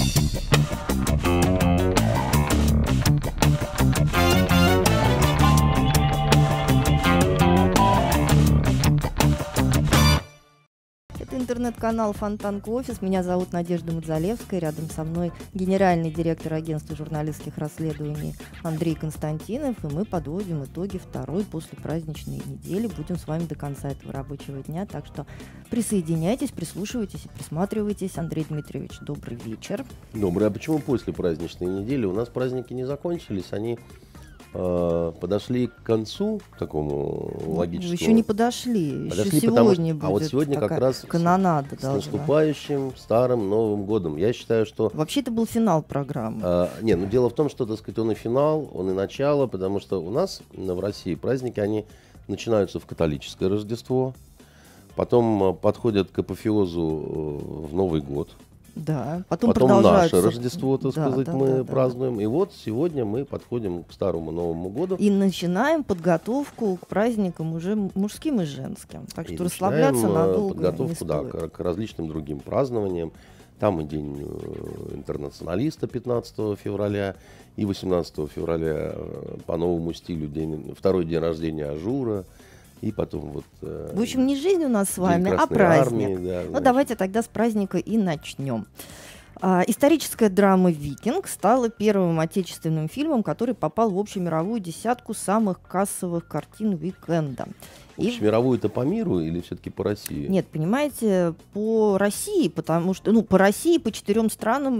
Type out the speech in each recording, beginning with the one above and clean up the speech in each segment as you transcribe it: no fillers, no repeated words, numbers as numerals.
Интернет-канал Фонтанка Офис. Меня зовут Надежда Мадзалевская. Рядом со мной генеральный директор агентства журналистских расследований Андрей Константинов. И мы подводим итоги второй послепраздничной недели. Будем с вами до конца этого рабочего дня. Так что присоединяйтесь, прислушивайтесь и присматривайтесь. Андрей Дмитриевич, добрый вечер. Добрый. А почему после праздничной недели? У нас праздники не закончились, они подошли к концу такому логическому. Еще не подошли. Еще сегодня будет. А вот сегодня как раз канонада с наступающим старым Новым годом. Я считаю, что... Вообще это был финал программы. Дело в том, что, так сказать, он и финал, он и начало, потому что у нас в России праздники, они начинаются в католическое Рождество, потом подходят к апофеозу в Новый год. Да, потом наше Рождество, так сказать, мы празднуем. И вот сегодня мы подходим к старому Новому году. И начинаем подготовку к праздникам уже мужским и женским. Так что расслабляться надолго подготовку, не стоит. к различным другим празднованиям. Там и День интернационалиста 15 февраля, и 18 февраля по новому стилю второй день рождения Ажура. И потом вот... В общем, не жизнь у нас с вами, а праздник. Армии, да, давайте тогда с праздника и начнем. Историческая драма «Викинг» стала первым отечественным фильмом, который попал в общемировую десятку самых кассовых картин уикенда. Общемировую это по миру или все-таки по России? Нет, понимаете, по России, потому что, по России, по четырем странам,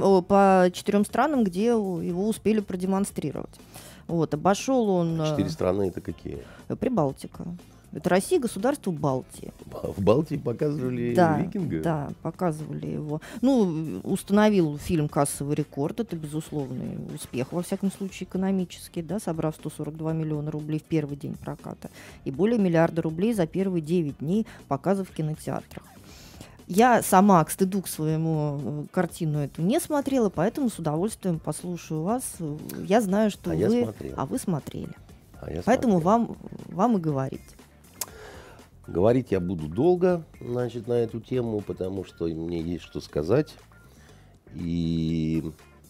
где его успели продемонстрировать. Вот, обошел он... 4 страны это какие? Прибалтика. Это Россия, государство Балтии. В Балтии показывали «Викинга»? Да, показывали его. Установил фильм кассовый рекорд. Это безусловный успех, во всяком случае, экономический, да, собрав 142 миллиона рублей в первый день проката. И более миллиарда рублей за первые 9 дней показа в кинотеатрах. Я сама, к стыду к своему, картину эту не смотрела, поэтому с удовольствием послушаю вас. Я знаю, что вы смотрели. Поэтому вам и говорить. Говорить я буду долго, на эту тему, потому что мне есть что сказать. И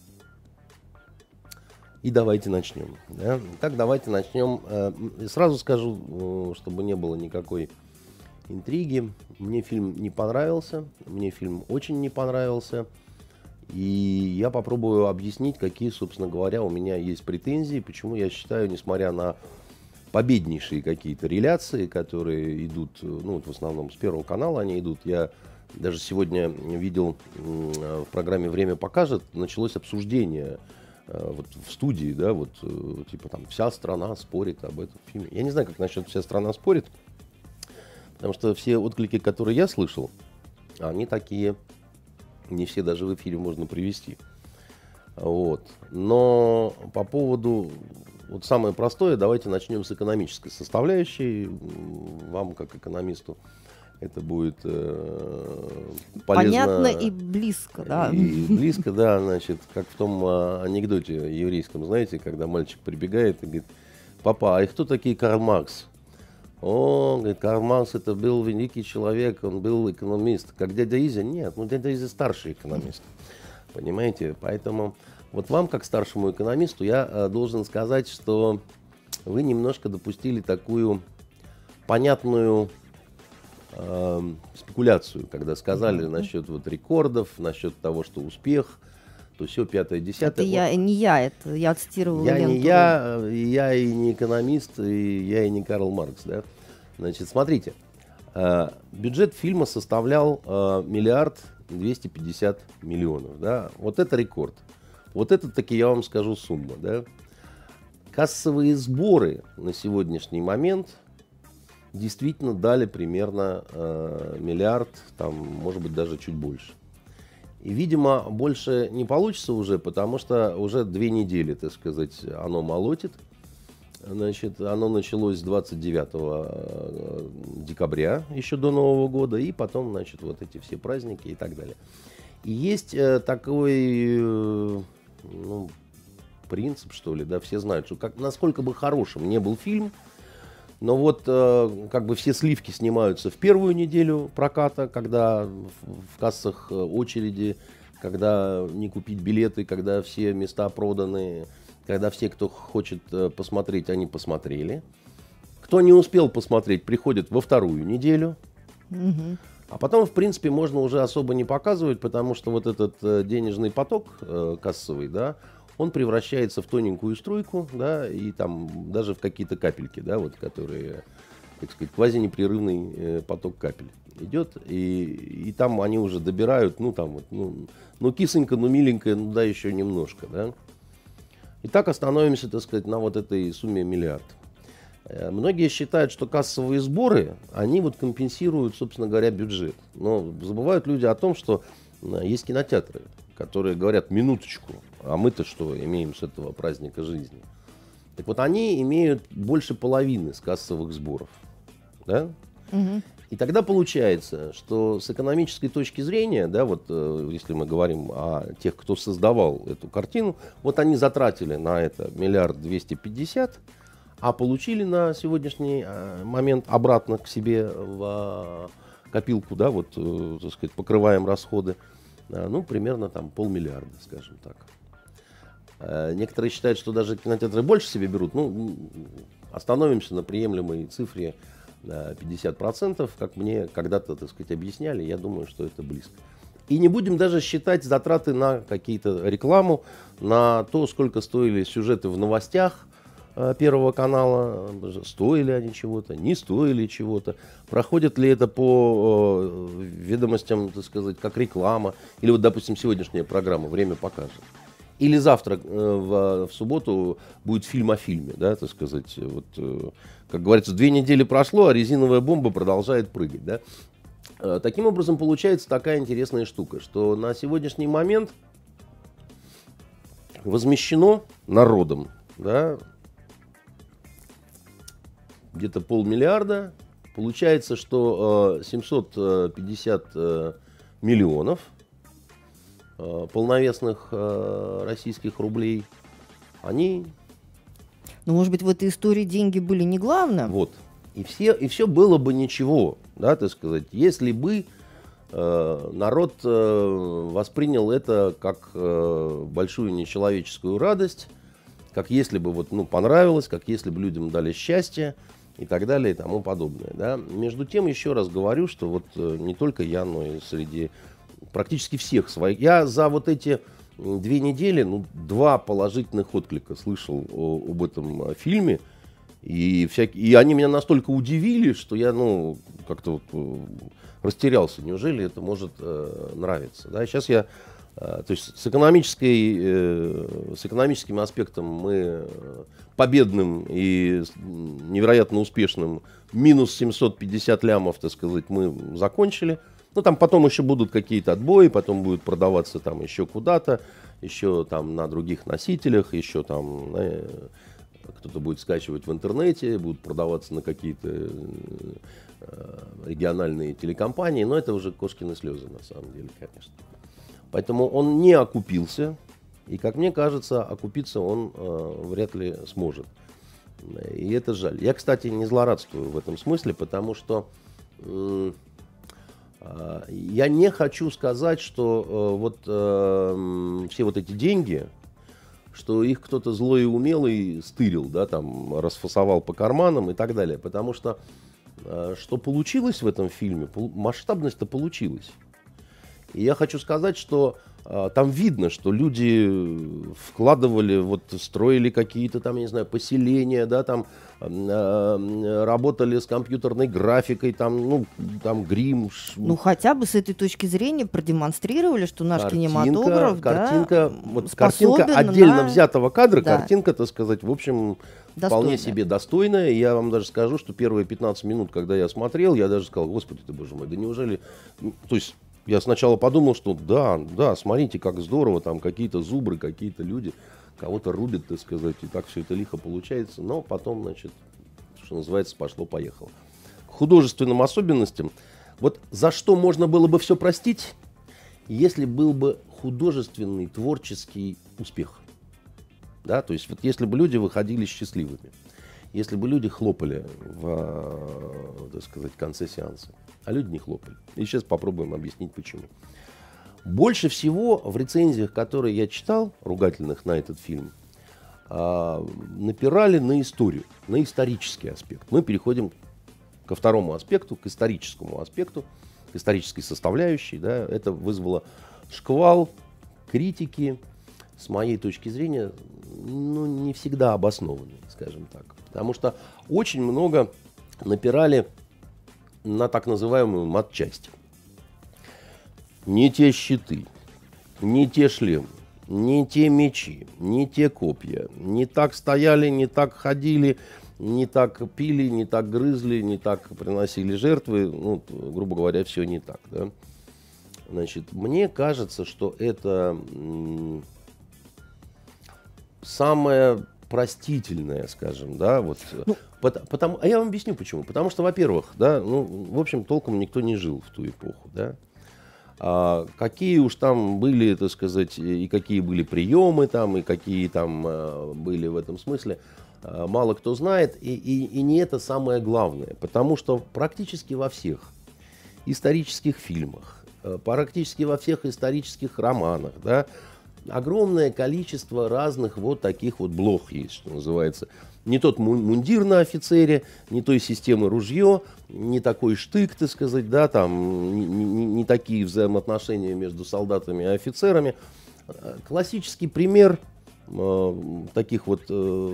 давайте начнем. Да? Так, давайте начнем. Сразу скажу, чтобы не было никакой интриги. Мне фильм не понравился. Мне фильм очень не понравился. И я попробую объяснить, какие, собственно говоря, у меня есть претензии, почему я считаю, несмотря на победнейшие какие-то реляции, которые идут, в основном с Первого канала они идут. Я даже сегодня видел в программе «Время покажет», началось обсуждение в студии, да, вся страна спорит об этом фильме. Я не знаю, как насчет «вся страна спорит», потому что все отклики, которые я слышал, они такие, не все даже в эфире можно привести. Но по поводу... самое простое, давайте начнем с экономической составляющей. Вам, как экономисту, это будет полезно. Понятно и близко, да. И близко, да, как в том анекдоте еврейском, знаете, когда мальчик прибегает и говорит: папа, а кто такие Карл Маркс? Он говорит: Карл Маркс это был великий человек, он был экономист. Как дядя Изя? Нет, дядя Изя старший экономист. Понимаете? Поэтому... вам, как старшему экономисту, я должен сказать, что вы немножко допустили такую понятную спекуляцию, когда сказали насчет рекордов, насчет того, что успех, то все 5-10. Это я цитировала ленту. Я и не экономист, и я и не Карл Маркс. Да? Смотрите, бюджет фильма составлял 1 250 000 000. Да? Вот это рекорд. Вот это таки, я вам скажу, сумма. Да? Кассовые сборы на сегодняшний момент действительно дали примерно 1 миллиард, может быть, даже чуть больше. И, видимо, больше не получится уже, потому что уже 2 недели, так сказать, оно молотит. Оно началось с 29 декабря, еще до Нового года, и потом, эти все праздники и так далее. И есть такой... принцип, что ли, да, все знают, что насколько бы хорошим не был фильм, но все сливки снимаются в первую неделю проката, когда в кассах очереди, когда не купить билеты, когда все места проданы, когда все, кто хочет посмотреть, они посмотрели. Кто не успел посмотреть, приходит во вторую неделю. А потом, в принципе, можно уже особо не показывать, потому что вот этот денежный поток кассовый, да, он превращается в тоненькую струйку, да, и там даже в какие-то капельки, да, вот, которые, так сказать, квазинепрерывный поток капель идет, и там они уже добирают, ну, там вот, ну, кисонька, ну, миленькая, ну, да, еще немножко, да. И так остановимся, так сказать, на вот этой сумме миллиард. Многие считают, что кассовые сборы, они вот компенсируют, собственно говоря, бюджет. Но забывают люди о том, что есть кинотеатры, которые говорят: минуточку, а мы-то что имеем с этого праздника жизни? Так вот, они имеют больше половины с кассовых сборов. Да? И тогда получается, что с экономической точки зрения, да, вот если мы говорим о тех, кто создавал эту картину, вот они затратили на это 1 250 000 000, а получили на сегодняшний момент обратно к себе в копилку, да, вот, так сказать, покрываем расходы, ну, примерно там 500 000 000, скажем так. Некоторые считают, что даже кинотеатры больше себе берут. Ну, остановимся на приемлемой цифре 50%, как мне когда-то, так сказать, объясняли, я думаю, что это близко. И не будем даже считать затраты на какие-то рекламу, на то, сколько стоили сюжеты в новостях Первого канала, стоили они чего-то, не стоили чего-то, проходит ли это по ведомостям, так сказать, как реклама, или вот, допустим, сегодняшняя программа «Время покажет». Или завтра, в субботу, будет фильм о фильме, да, так сказать, вот, как говорится, 2 недели прошло, а резиновая бомба продолжает прыгать, да. Таким образом, получается такая интересная штука, что на сегодняшний момент возмещено народом, да, где-то 500 000 000. Получается, что 750 миллионов полновесных российских рублей, они... Ну, может быть, в этой истории деньги были не главным? Вот. И все было бы ничего, да, так сказать, если бы народ воспринял это как большую нечеловеческую радость, как если бы вот, ну, понравилось, как если бы людям дали счастье и так далее и тому подобное. Да. Между тем, еще раз говорю, что вот не только я, но и среди практически всех своих. Я за вот эти 2 недели, ну, 2 положительных отклика слышал об этом фильме. И они меня настолько удивили, что я, ну, как-то вот растерялся. Неужели это может нравиться? Да, сейчас я... То есть с экономическим аспектом мы победным и невероятно успешным минус 750 лямов, так сказать, мы закончили. Ну, там потом еще будут какие-то отбои, потом будет продаваться там еще куда-то, еще там на других носителях, еще там кто-то будет скачивать в интернете, будут продаваться на какие-то региональные телекомпании, но это уже кошкины слезы на самом деле, конечно. Поэтому он не окупился, и, как мне кажется, окупиться он вряд ли сможет. И это жаль. Я, кстати, не злорадствую в этом смысле, потому что я не хочу сказать, что вот все вот эти деньги, что их кто-то злой и умелый стырил, да, там, расфасовал по карманам и так далее. Потому что получилось в этом фильме, масштабность-то получилась. И я хочу сказать, что там видно, что люди вкладывали, вот строили какие-то там, я не знаю, поселения, да, там работали с компьютерной графикой, там, ну, там грим. Ну, хотя бы с этой точки зрения продемонстрировали, что наш кинематограф, картинка, да, вот картинка отдельно взятого кадра, да. Картинка, так сказать, в общем, вполне себе достойная. Я вам даже скажу, что первые 15 минут, когда я смотрел, я даже сказал: господи ты, боже мой, да неужели... То есть я сначала подумал, что да, смотрите, как здорово, там какие-то зубры, какие-то люди кого-то рубят, так сказать, и так все это лихо получается. Но потом, значит, что называется, пошло-поехало. К художественным особенностям. Вот за что можно было бы все простить, если был бы художественный, творческий успех. Да, то есть вот если бы люди выходили счастливыми, если бы люди хлопали в, так сказать, конце сеанса, а люди не хлопали. И сейчас попробуем объяснить, почему. Больше всего в рецензиях, которые я читал, ругательных на этот фильм, напирали на историю, на исторический аспект. Мы переходим ко второму аспекту, к историческому аспекту, к исторической составляющей. Да. Это вызвало шквал критики, с моей точки зрения, ну, не всегда обоснованной, скажем так. Потому что очень много напирали на так называемую матчасть. Не те щиты, не те шлемы, не те мечи, не те копья, не так стояли, не так ходили, не так пили, не так грызли, не так приносили жертвы. Ну, грубо говоря, все не так. Да? Значит, мне кажется, что это самое простительное, скажем, да, вот. Потому, а я вам объясню почему. Потому что, во-первых, да, ну, в общем, толком никто не жил в ту эпоху, да. Какие уж там были, так сказать, и какие были приемы там, и какие там были в этом смысле, мало кто знает, и не это самое главное, потому что практически во всех исторических фильмах, практически во всех исторических романах, да, огромное количество разных вот таких вот блох есть, что называется. Не тот мундир на офицере, не той системы ружье, не такой штык, так сказать, да, там, не такие взаимоотношения между солдатами и офицерами. Классический пример таких вот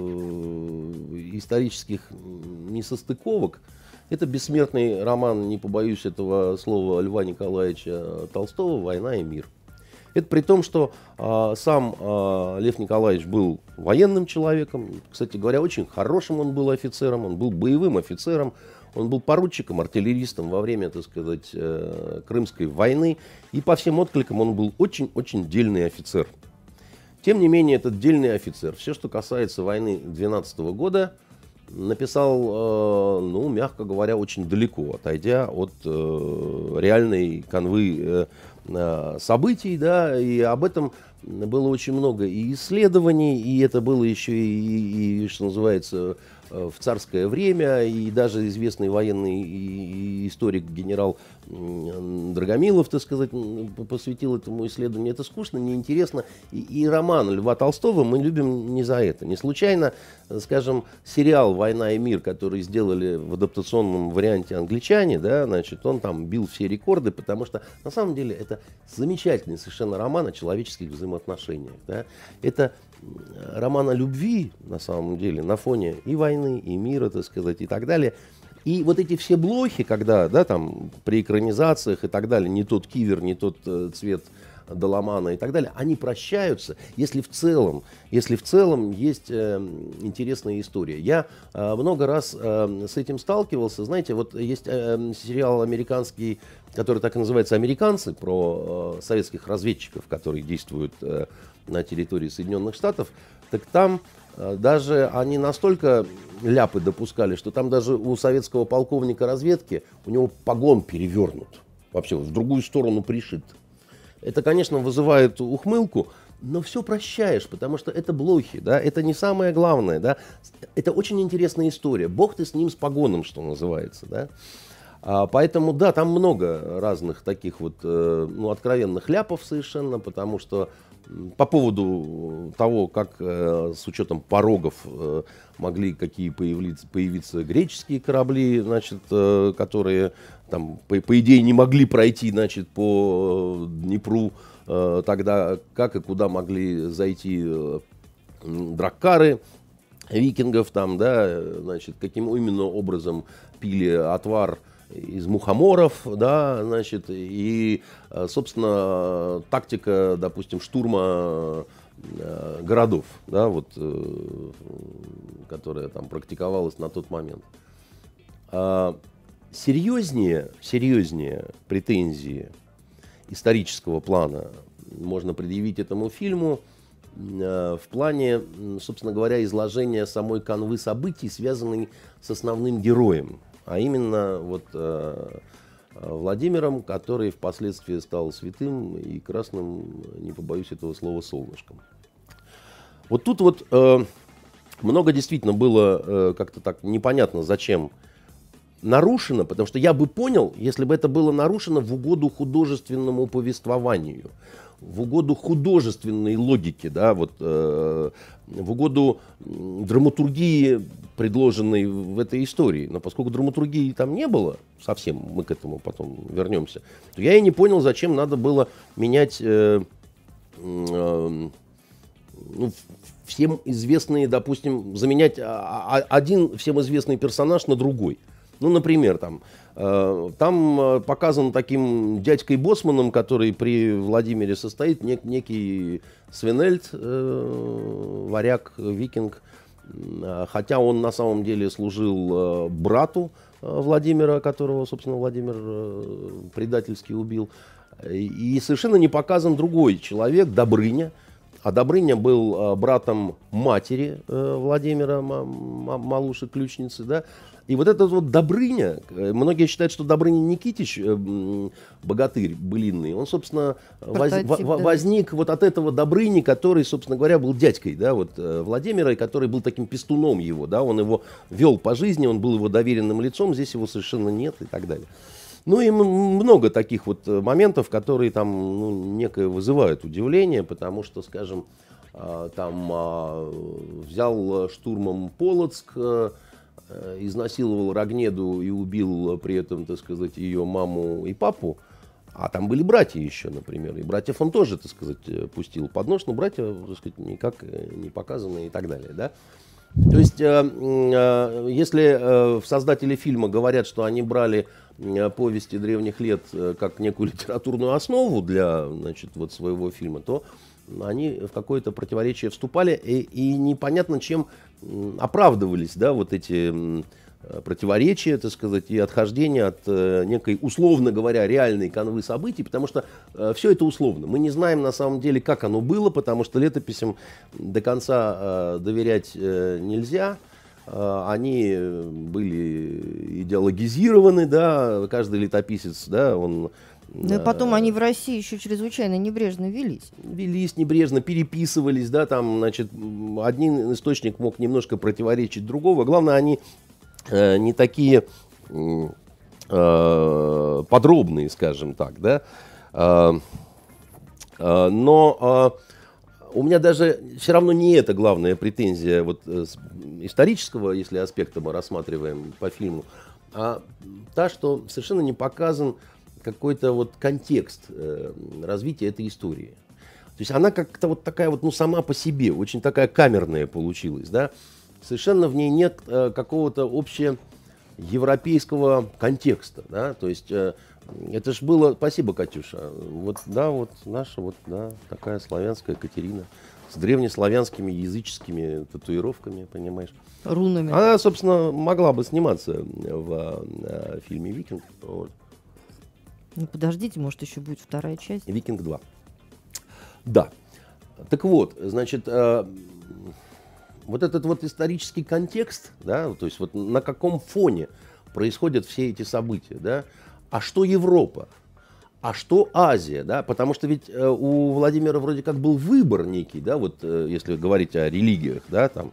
исторических несостыковок — это бессмертный роман, не побоюсь этого слова, Льва Николаевича Толстого «Война и мир». Это при том, что сам Лев Николаевич был военным человеком. Кстати говоря, очень хорошим он был офицером. Он был боевым офицером. Он был поручиком, артиллеристом во время, так сказать, Крымской войны. И по всем откликам он был очень-очень дельный офицер. Тем не менее, этот дельный офицер, все, что касается войны 12 года, написал, ну, мягко говоря, очень далеко, отойдя от реальной канвы событий, да, и об этом было очень много и исследований, и это было еще и что называется, в царское время, и даже известный военный историк генерал Драгомилов, так сказать, посвятил этому исследованию. Это скучно, неинтересно. И роман Льва Толстого мы любим не за это. Не случайно, скажем, сериал «Война и мир», который сделали в адаптационном варианте англичане, да, значит, он там бил все рекорды, потому что на самом деле это замечательный совершенно роман о человеческих взаимоотношениях. Да. Это роман о любви, на самом деле, на фоне и войны, и мира, так сказать, и так далее. И вот эти все блохи, когда, да, там, при экранизациях и так далее, не тот кивер, не тот цвет доломана и так далее, они прощаются, если в целом есть интересная история. Я много раз с этим сталкивался. Знаете, вот есть сериал американский, который так и называется «Американцы», про советских разведчиков, которые действуют на территории Соединенных Штатов. Так там даже они настолько ляпы допускали, что там даже у советского полковника разведки у него погон перевернут, вообще в другую сторону пришит. Это, конечно, вызывает ухмылку, но все прощаешь, потому что это блохи, да, это не самое главное, да, это очень интересная история. Бог ты с ним, с погоном, что называется, да. Поэтому, да, там много разных таких вот, ну, откровенных ляпов совершенно, потому что по поводу того, как с учетом порогов могли какие появиться греческие корабли, значит, которые там, по идее, не могли пройти, значит, по Днепру, тогда как и куда могли зайти драккары викингов, там, да, значит, каким именно образом пили отвар из мухоморов, да, значит, и, собственно, тактика, допустим, штурма городов, да, вот, которая там практиковалась на тот момент. Серьезнее претензии исторического плана можно предъявить этому фильму в плане, собственно говоря, изложения самой канвы событий, связанной с основным героем, а именно вот Владимиром, который впоследствии стал святым и красным, не побоюсь этого слова, солнышком. Вот тут вот много действительно было как-то так непонятно, зачем нарушено, потому что я бы понял, если бы это было нарушено в угоду художественному повествованию, в угоду художественной логике, да, вот, в угоду драматургии, предложенной в этой истории. Но поскольку драматургии там не было совсем, мы к этому потом вернемся, то я и не понял, зачем надо было менять всем известные, допустим, заменять один всем известный персонаж на другой. Ну, например, там показан таким дядькой Боцманом, который при Владимире состоит, некий Свинельд, варяг, викинг, хотя он на самом деле служил брату Владимира, которого, собственно, Владимир предательски убил. И совершенно не показан другой человек, Добрыня. А Добрыня был братом матери Владимира, Малуши-ключницы, да. И вот этот вот Добрыня, многие считают, что Добрыня Никитич, богатырь былинный, он, собственно, возник вот от этого Добрыни, который, собственно говоря, был дядькой, да, вот, Владимира, и который был таким пестуном его, да, он его вел по жизни, он был его доверенным лицом, здесь его совершенно нет и так далее. Ну и много таких вот моментов, которые там, ну, некое вызывают удивление, потому что, скажем, там взял штурмом Полоцк, изнасиловал Рогнеду и убил при этом, так сказать, ее маму и папу. А там были братья еще, например. И братьев он тоже, так сказать, пустил под нож, но братья, так сказать, никак не показаны и так далее, да. То есть, если создатели фильма говорят, что они брали повести древних лет как некую литературную основу для, значит, вот своего фильма, то они в какое-то противоречие вступали, и непонятно, чем оправдывались, да, вот эти противоречия, так сказать, и отхождения от некой, условно говоря, реальной канвы событий, потому что все это условно. Мы не знаем на самом деле, как оно было, потому что летописям до конца доверять нельзя. Они были идеологизированы, да, каждый летописец, да, он... Ну и потом они в России еще чрезвычайно небрежно велись. Велись небрежно, переписывались, да, там, значит, один источник мог немножко противоречить другого. Главное, они не такие подробные, скажем так, да. Но у меня даже все равно не это главная претензия вот исторического, если аспекта мы рассматриваем по фильму, а та, что совершенно не показан какой-то вот контекст развития этой истории. То есть она как-то вот такая вот, ну, сама по себе, очень такая камерная получилась, да. Совершенно в ней нет какого-то общеевропейского контекста, да. То есть это ж было... Спасибо, Катюша. Вот, да, вот наша вот, да, такая славянская Катерина с древнеславянскими языческими татуировками, понимаешь. Рунами. Она, собственно, могла бы сниматься в фильме «Викинг». Вот. Ну, подождите, может, еще будет вторая часть. «Викинг 2». Да. Так вот, значит, вот этот вот исторический контекст, да, то есть вот на каком фоне происходят все эти события, да, а что Европа, а что Азия, да, потому что ведь у Владимира вроде как был выбор некий, да, вот если говорить о религиях, да, там,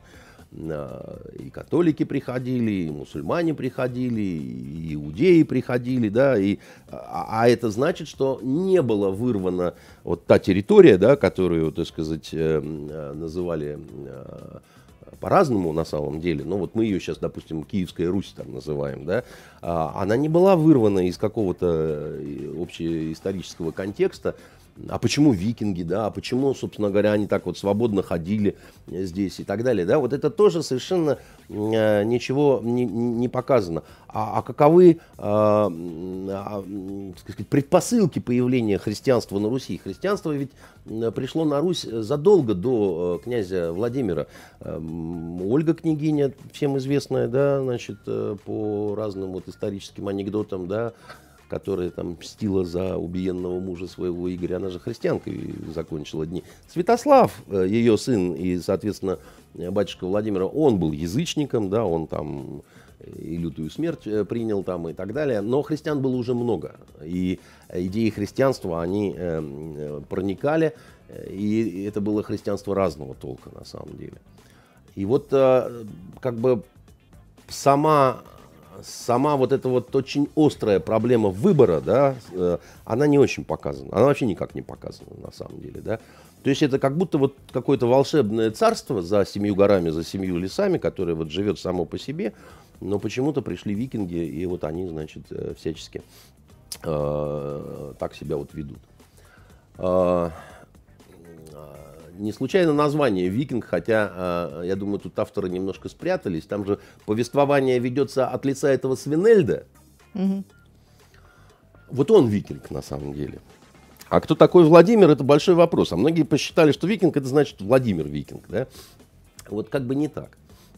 и католики приходили, и мусульмане приходили, и иудеи приходили, да, а это значит, что не была вырвана вот та территория, да, которую, так сказать, называли по-разному на самом деле, но вот мы ее сейчас, допустим, Киевская Русь там называем, да, она не была вырвана из какого-то общеисторического контекста. А почему викинги, да, а почему, собственно говоря, они так вот свободно ходили здесь и так далее, да, вот это тоже совершенно ничего не показано. А каковы сказать, предпосылки появления христианства на Руси? Христианство ведь пришло на Русь задолго до князя Владимира. Ольга княгиня, всем известная, да, значит, по разным вот историческим анекдотам, да, которая там мстила за убиенного мужа своего Игоря, она же христианкой закончила дни. Святослав, ее сын и, соответственно, батюшка Владимира, он был язычником, да, он там и лютую смерть принял там и так далее, но христиан было уже много, и идеи христианства, они проникали, и это было христианство разного толка на самом деле. И вот как бы сама сама вот эта вот очень острая проблема выбора, да, она не очень показана. Она вообще никак не показана на самом деле, да. То есть это как будто вот какое-то волшебное царство за 7 горами, за 7 лесами, которое вот живет само по себе, но почему-то пришли викинги, и вот они, значит, всячески так себя вот ведут. Не случайно название «Викинг», хотя, я думаю, тут авторы немножко спрятались. Там же повествование ведется от лица этого Свинельда. Мгм. Вот он викинг на самом деле. А кто такой Владимир, это большой вопрос. А многие посчитали, что викинг — это значит Владимир Викинг. Да? Вот как бы не так.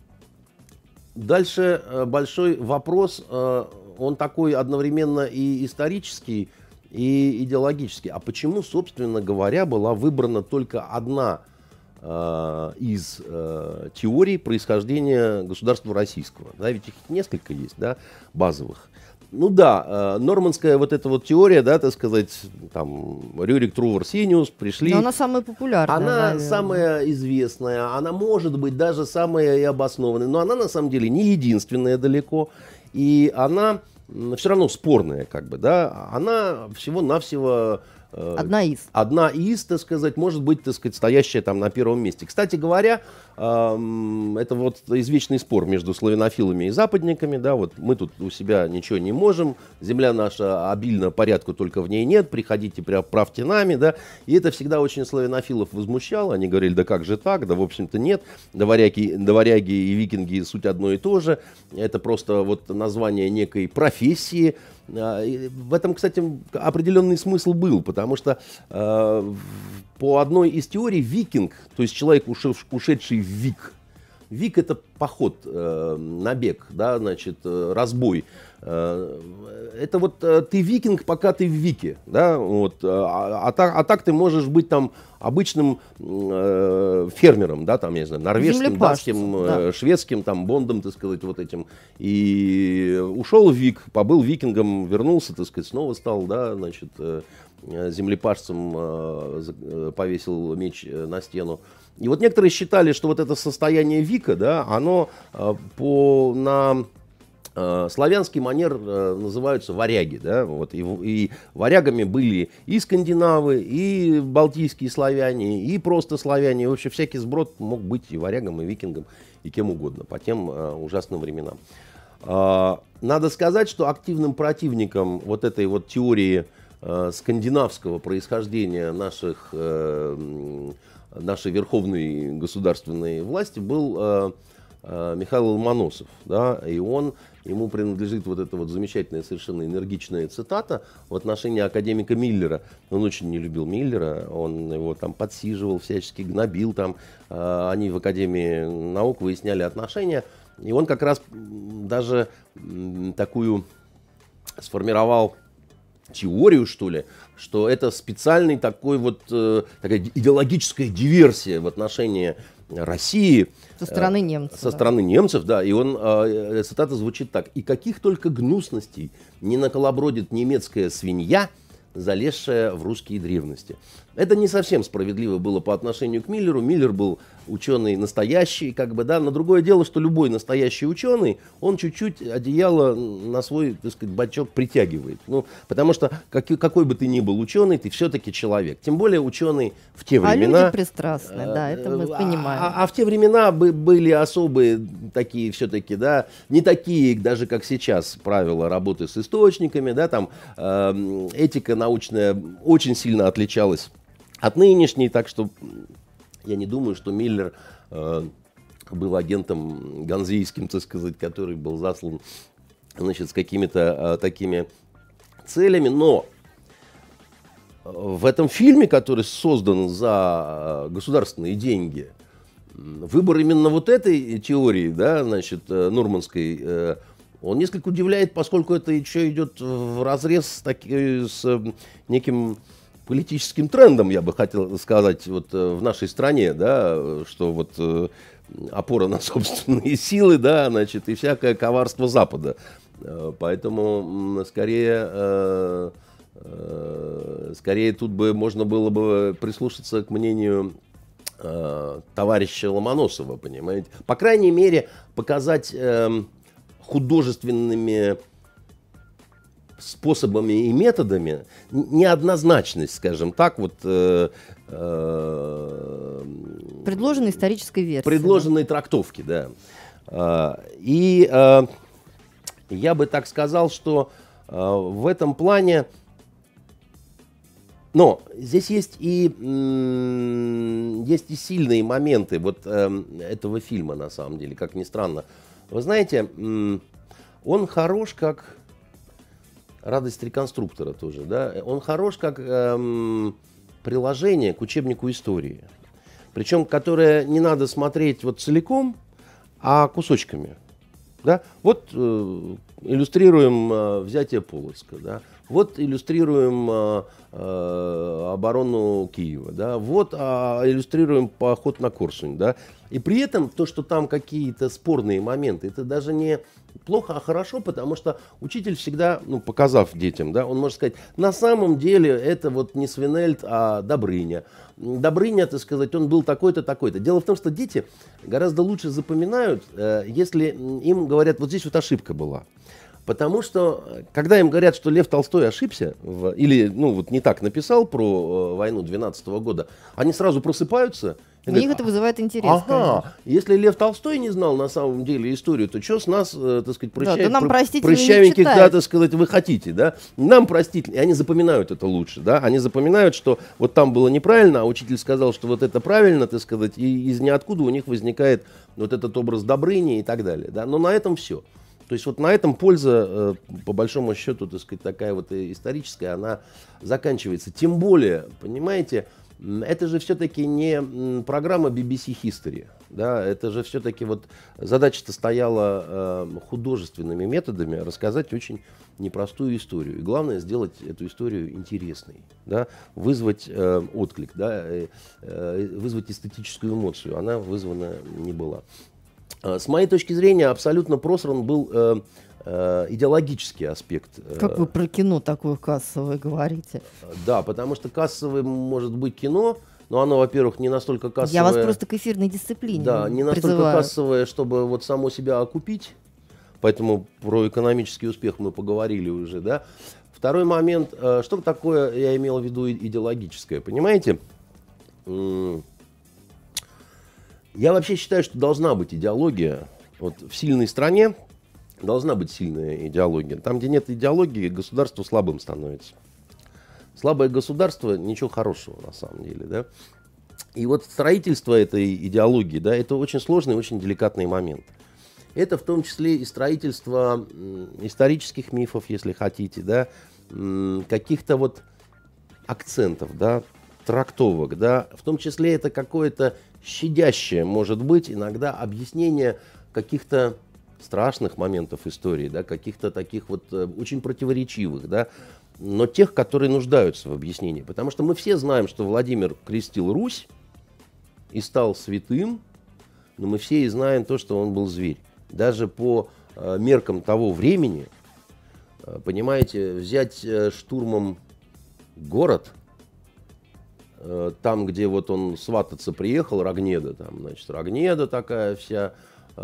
Дальше большой вопрос, он такой одновременно и исторический, и идеологический. А почему, собственно говоря, была выбрана только одна из теорий происхождения государства российского? Да, ведь их несколько есть, да, базовых. Ну да, нормандская вот эта вот теория, да, так сказать, там, Рюрик, Трувор, Синиус пришли. Но она самая популярная, Она наверное. самая известная, она может быть даже самая и обоснованная, но она на самом деле не единственная далеко, и она все равно спорная, как бы, да, она всего-навсего Одна из. так сказать, может быть, так сказать, стоящая там на первом месте. Кстати говоря, это вот извечный спор между славянофилами и западниками, да, вот мы тут у себя ничего не можем, земля наша обильна, порядку только в ней нет, приходите, правьте нами, да, и это всегда очень славянофилов возмущало, они говорили, да как же так, да в общем-то нет, да варяги и викинги суть одно и то же, это просто вот название некой профессии. В этом, кстати, определенный смысл был, потому что по одной из теорий викинг, то есть человек, ушедший в вик, вик — это поход, набег, да, значит, разбой. Это вот ты викинг, пока ты в вике, да, вот, а так ты можешь быть там обычным фермером, да, там, я не знаю, норвежским, датским, да, шведским, там, бондом, так сказать, вот этим, и ушел в вик, побыл викингом, вернулся, так сказать, снова стал, да, значит, землепашцем, повесил меч на стену. И вот некоторые считали, что вот это состояние вика, да, оно на славянский манер называются варяги, да, вот, и варягами были и скандинавы, и балтийские славяне, и просто славяне, вообще всякий сброд мог быть и варягом, и викингом, и кем угодно по тем ужасным временам. Надо сказать, что активным противником вот этой вот теории скандинавского происхождения нашей верховной государственной власти был Михаил Ломоносов, да, и ему принадлежит вот эта вот замечательная, совершенно энергичная цитата в отношении академика Миллера. Он очень не любил Миллера, он его там подсиживал, всячески гнобил, там, они в Академии наук выясняли отношения, и он как раз даже такую сформировал теорию, что ли, что это специальный такой вот, такая идеологическая диверсия в отношении России. Со стороны немцев. Со стороны немцев, да. И цитата звучит так. «И каких только гнусностей не наколобродит немецкая свинья, залезшая в русские древности». Это не совсем справедливо было по отношению к Миллеру. Миллер был ученый настоящий, как бы, да. Но другое дело, что любой настоящий ученый, он чуть-чуть одеяло на свой, так сказать, бачок притягивает. Ну, потому что какой бы ты ни был ученый, ты все-таки человек. Тем более ученый в те времена. А люди пристрастны, да, это мы понимаем. А в те времена были особые такие все-таки, да, не такие даже, как сейчас, правила работы с источниками, да, там этика научная очень сильно отличалась от нынешней, так что я не думаю, что Миллер был агентом ганзейским, так сказать, который был заслан, значит, с какими-то такими целями. Но в этом фильме, который создан за государственные деньги, выбор именно вот этой теории, да, значит, нормандской, он несколько удивляет, поскольку это еще идет вразрез с неким политическим трендом, я бы хотел сказать, вот в нашей стране, да, что вот опора на собственные силы, да, значит, и всякое коварство Запада. Поэтому скорее тут бы можно было бы прислушаться к мнению товарища Ломоносова, понимаете. По крайней мере, показать художественными способами и методами, неоднозначность, скажем так, вот предложенной исторической версии. Предложенной трактовки, да. И я бы так сказал, что в этом плане, но здесь есть и сильные моменты вот этого фильма, на самом деле, как ни странно. Вы знаете, он хорош как «Радость реконструктора» тоже, да. Он хорош как приложение к учебнику истории. Причем, которое не надо смотреть вот целиком, а кусочками. Да? Вот иллюстрируем взятие Полоцка, да? Вот иллюстрируем оборону Киева, да? Вот иллюстрируем поход на Корсунь. Да? И при этом то, что там какие-то спорные моменты, это даже не плохо, а хорошо, потому что учитель всегда, ну, показав детям, да, он может сказать, на самом деле это вот не Свинельд, а Добрыня. Добрыня, так сказать, он был такой-то, такой-то. Дело в том, что дети гораздо лучше запоминают, если им говорят, вот здесь вот ошибка была. Потому что, когда им говорят, что Лев Толстой ошибся, или, ну, вот не так написал про войну 12 года, они сразу просыпаются. У них это вызывает интерес. Ага, если Лев Толстой не знал на самом деле историю, то что с нас, так сказать, прыщавеньких, да, так сказать, вы хотите, да? Нам простительно, и они запоминают это лучше, да? Они запоминают, что вот там было неправильно, а учитель сказал, что вот это правильно, так сказать, и из ниоткуда у них возникает вот этот образ Добрыни и так далее, да? Но на этом все. То есть вот на этом польза, по большому счету, так сказать, такая вот историческая, она заканчивается. Тем более, понимаете, это же все-таки не программа BBC History, да, это же все-таки вот задача-то стояла художественными методами рассказать очень непростую историю. И главное сделать эту историю интересной, да, вызвать отклик, да, вызвать эстетическую эмоцию. Она вызвана не была. С моей точки зрения, абсолютно просран был идеологический аспект. Как вы про кино такое кассовое говорите? Да, потому что кассовое может быть кино, но оно, во-первых, не настолько кассовое. Я вас просто к эфирной дисциплине Да, не настолько призываю. кассовое, чтобы вот само себя окупить. Поэтому про экономический успех мы поговорили уже, да. Второй момент, что такое, я имел в виду, идеологическое, понимаете? Я вообще считаю, что должна быть идеология. Вот в сильной стране должна быть сильная идеология. Там, где нет идеологии, государство слабым становится. Слабое государство — ничего хорошего на самом деле. Да? И вот строительство этой идеологии, да, это очень сложный, очень деликатный момент. Это в том числе и строительство исторических мифов, если хотите, да, каких-то вот акцентов, да, трактовок, да, в том числе это какое-то щадящее, может быть, иногда объяснение каких-то страшных моментов истории, да, каких-то таких вот очень противоречивых, да, но тех, которые нуждаются в объяснении. Потому что мы все знаем, что Владимир крестил Русь и стал святым, но мы все и знаем то, что он был зверь. Даже по меркам того времени, понимаете, взять штурмом город, там, где вот он свататься приехал, Рогнеда, там, значит, Рогнеда такая вся,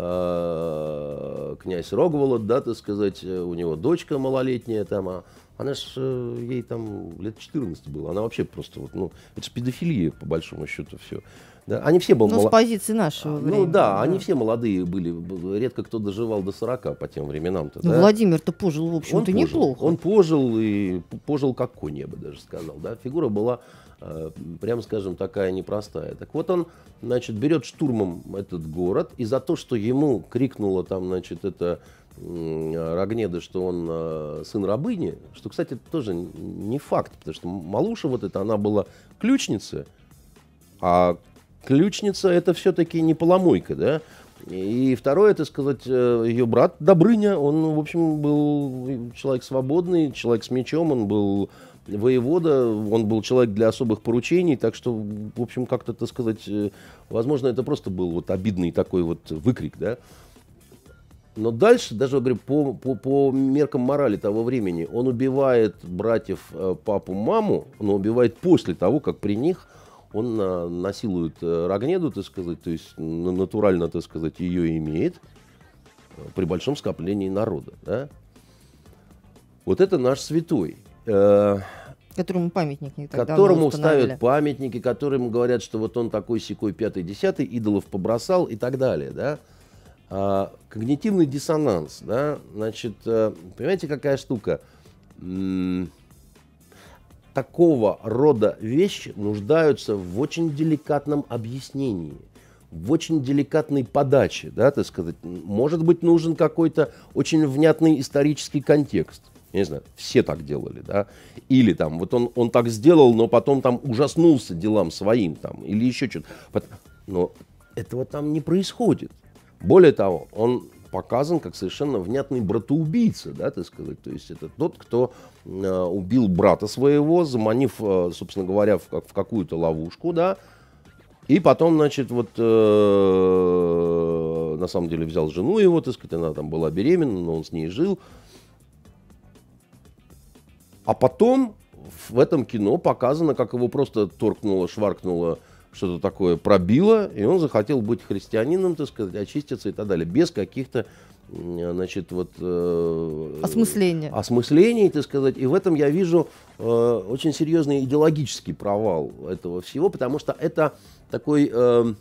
князь Рогволод, да, так сказать, у него дочка малолетняя там, она ж, ей там лет 14 было, она вообще просто, вот, ну, это же педофилия, по большому счету, все. Да, они все были с позиции нашего времени. Ну да, они все молодые были, редко кто доживал до 40 по тем временам-то. Ну, да? Владимир-то пожил, в общем-то, неплохо. Он пожил, и пожил как конь, я бы даже сказал, да, фигура была, прямо скажем, такая непростая. Так вот он, значит, берет штурмом этот город, и за то, что ему крикнула там, значит, это Рогнеда, что он сын рабыни, что, кстати, тоже не факт, потому что Малуша вот эта, она была ключница, а ключница — это все-таки не поломойка, да. И второе, это сказать, ее брат Добрыня, он, в общем, был человек свободный, человек с мечом, он был воевода, он был человек для особых поручений, так что, в общем, как-то, так сказать, возможно, это просто был вот обидный такой вот выкрик, да. Но дальше, даже, говорю, по меркам морали того времени, он убивает братьев, папу, маму, но убивает после того, как при них он насилует Рогнеду, так сказать, то есть натурально, так сказать, ее имеет. при большом скоплении народа. Да? Вот это наш святой. Которому памятник не так Которому ставят памятники, которым говорят, что вот он такой сякой 5-10, идолов побросал и так далее. Да? Когнитивный диссонанс. Да? Значит, понимаете, какая штука? Такого рода вещи нуждаются в очень деликатном объяснении, в очень деликатной подаче, да, так сказать. Может быть, нужен какой-то очень внятный исторический контекст. Я не знаю, все так делали, да. Или там, вот он так сделал, но потом там ужаснулся делам своим, там, или еще что-то. Но этого там не происходит. Более того, он показан как совершенно внятный братоубийца, да, так сказать. То есть это тот, кто убил брата своего, заманив, собственно говоря, в какую-то ловушку, да, и потом, значит, вот на самом деле взял жену его, так сказать, она там была беременна, но он с ней жил. А потом в этом кино показано, как его просто торкнуло, шваркнуло, что-то такое пробило, и он захотел быть христианином, так сказать, очиститься и так далее, без каких-то, значит, вот... осмыслений, так сказать. И в этом я вижу очень серьезный идеологический провал этого всего, потому что это такой,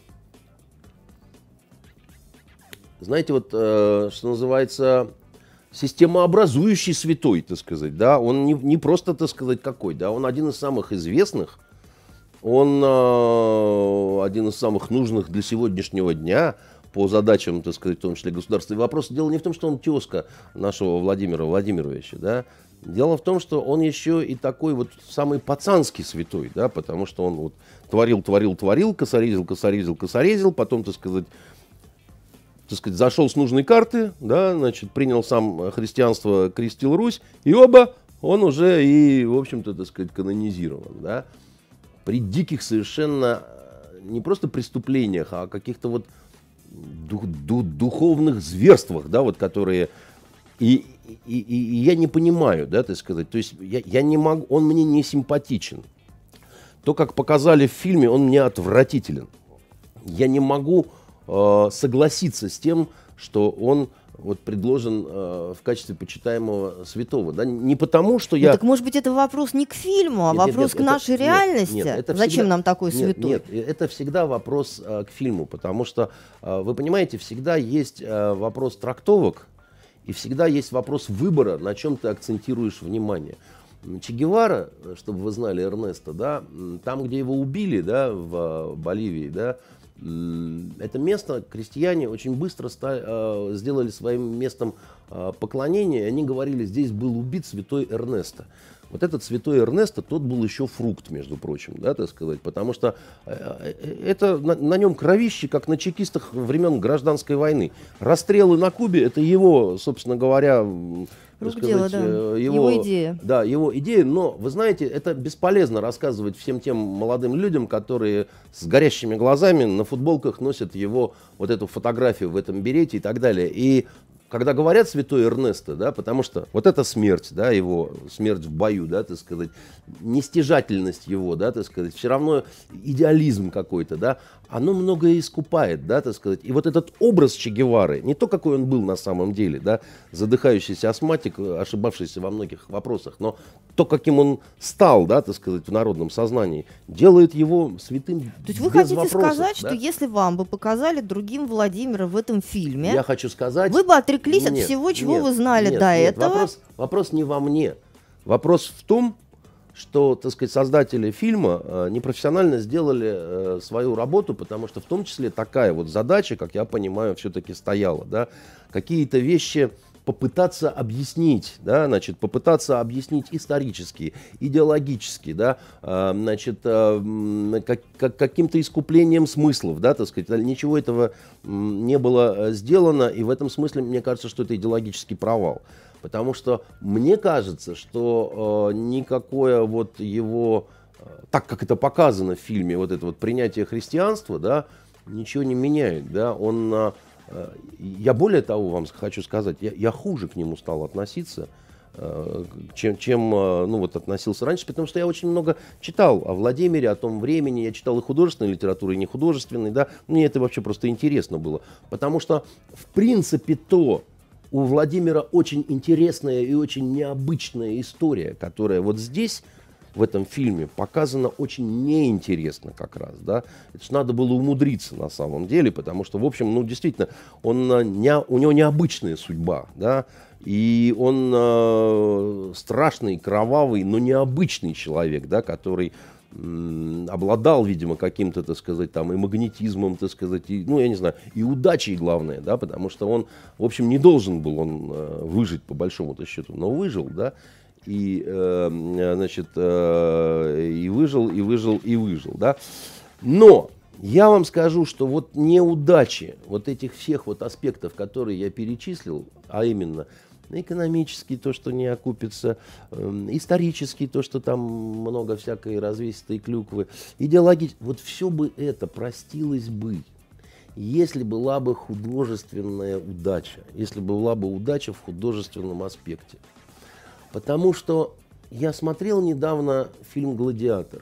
знаете, вот, что называется... системообразующий святой, так сказать, да, он не просто, так сказать, какой, да, он один из самых известных, он один из самых нужных для сегодняшнего дня по задачам, так сказать, в том числе государства. И вопрос, дело не в том, что он тезка нашего Владимира Владимировича, да, дело в том, что он еще и такой вот самый пацанский святой, да, потому что он вот творил, косорезил, потом, так сказать, зашел с нужной карты, да, значит, принял сам христианство, крестил Русь, и он уже и, в общем-то, так сказать, канонизирован, да, при диких совершенно не просто преступлениях, а каких-то вот духовных зверствах, да, вот, которые, и я не понимаю, да, так сказать, то есть я не могу, он мне не симпатичен, то, как показали в фильме, он мне отвратителен, я не могу согласиться с тем, что он вот предложен в качестве почитаемого святого. Да? Не потому, что я... Так, может быть, это вопрос не к фильму, а вопрос к нашей реальности? Это Зачем всегда... нам такой святой? Нет, это всегда вопрос к фильму, потому что, вы понимаете, всегда есть вопрос трактовок, и всегда есть вопрос выбора, на чем ты акцентируешь внимание. Че Гевара, чтобы вы знали Эрнеста, да, там, где его убили, да, в Боливии, да, это место крестьяне очень быстро сделали своим местом поклонения. И они говорили, здесь был убит святой Эрнесто. Вот этот святой Эрнесто, тот был еще фрукт, между прочим, да, так сказать, потому что это на нем кровище, как на чекистах времен гражданской войны. Расстрелы на Кубе, это его, собственно говоря, рук дело, да. Его идея. Да, его идея, но, вы знаете, это бесполезно рассказывать всем тем молодым людям, которые с горящими глазами на футболках носят его, вот эту фотографию в этом берете и так далее. И когда говорят святой Эрнесто, да, потому что вот эта смерть, да, его смерть в бою, да, так сказать, нестяжательность его, да, так сказать, все равно идеализм какой-то, да, оно многое искупает, да, так сказать. И вот этот образ Че Гевары, не то, какой он был на самом деле, да, задыхающийся астматик, ошибавшийся во многих вопросах, но то, каким он стал, да, так сказать, в народном сознании, делает его святым. То есть вы хотите сказать, да? Что если вам бы показали другим Владимира в этом фильме, я хочу сказать, вы бы отреклись от всего, чего вы знали до этого? Вопрос не во мне. Вопрос в том, что, так сказать, создатели фильма непрофессионально сделали свою работу, потому что в том числе такая вот задача, как я понимаю, все-таки стояла, да, какие-то вещи попытаться объяснить, да, значит, попытаться объяснить исторически, идеологически, да, значит, каким-то искуплением смыслов, да, так сказать, ничего этого не было сделано, и в этом смысле мне кажется, что это идеологический провал. Потому что мне кажется, что никакое вот его, так как это показано в фильме, вот это вот принятие христианства, да, ничего не меняет, да, он, я более того вам хочу сказать, я хуже к нему стал относиться, чем ну, вот, относился раньше, потому что я очень много читал о Владимире, о том времени, я читал и художественную литературу, и нехудожественную, да, мне это вообще просто интересно было, потому что, в принципе, у Владимира очень интересная и очень необычная история, которая вот здесь, в этом фильме, показана очень неинтересно как раз, да, это ж надо было умудриться на самом деле, потому что, в общем, ну, действительно, у него необычная судьба, да, и он страшный, кровавый, но необычный человек, да, который обладал, видимо, каким-то, так сказать, там, и магнетизмом, так сказать, и, ну, я не знаю, и удачей, главное, да, потому что он, в общем, не должен был он выжить, по большому-то счету, но выжил, да, и, значит, и выжил, да. Но я вам скажу, что вот неудачи вот этих всех вот аспектов, которые я перечислил, а именно экономический, то, что не окупится, исторический, то, что там много всякой развесистой клюквы, идеологический, вот все бы это простилось бы, если была бы художественная удача, если была бы удача в художественном аспекте. Потому что я смотрел недавно фильм «Гладиатор».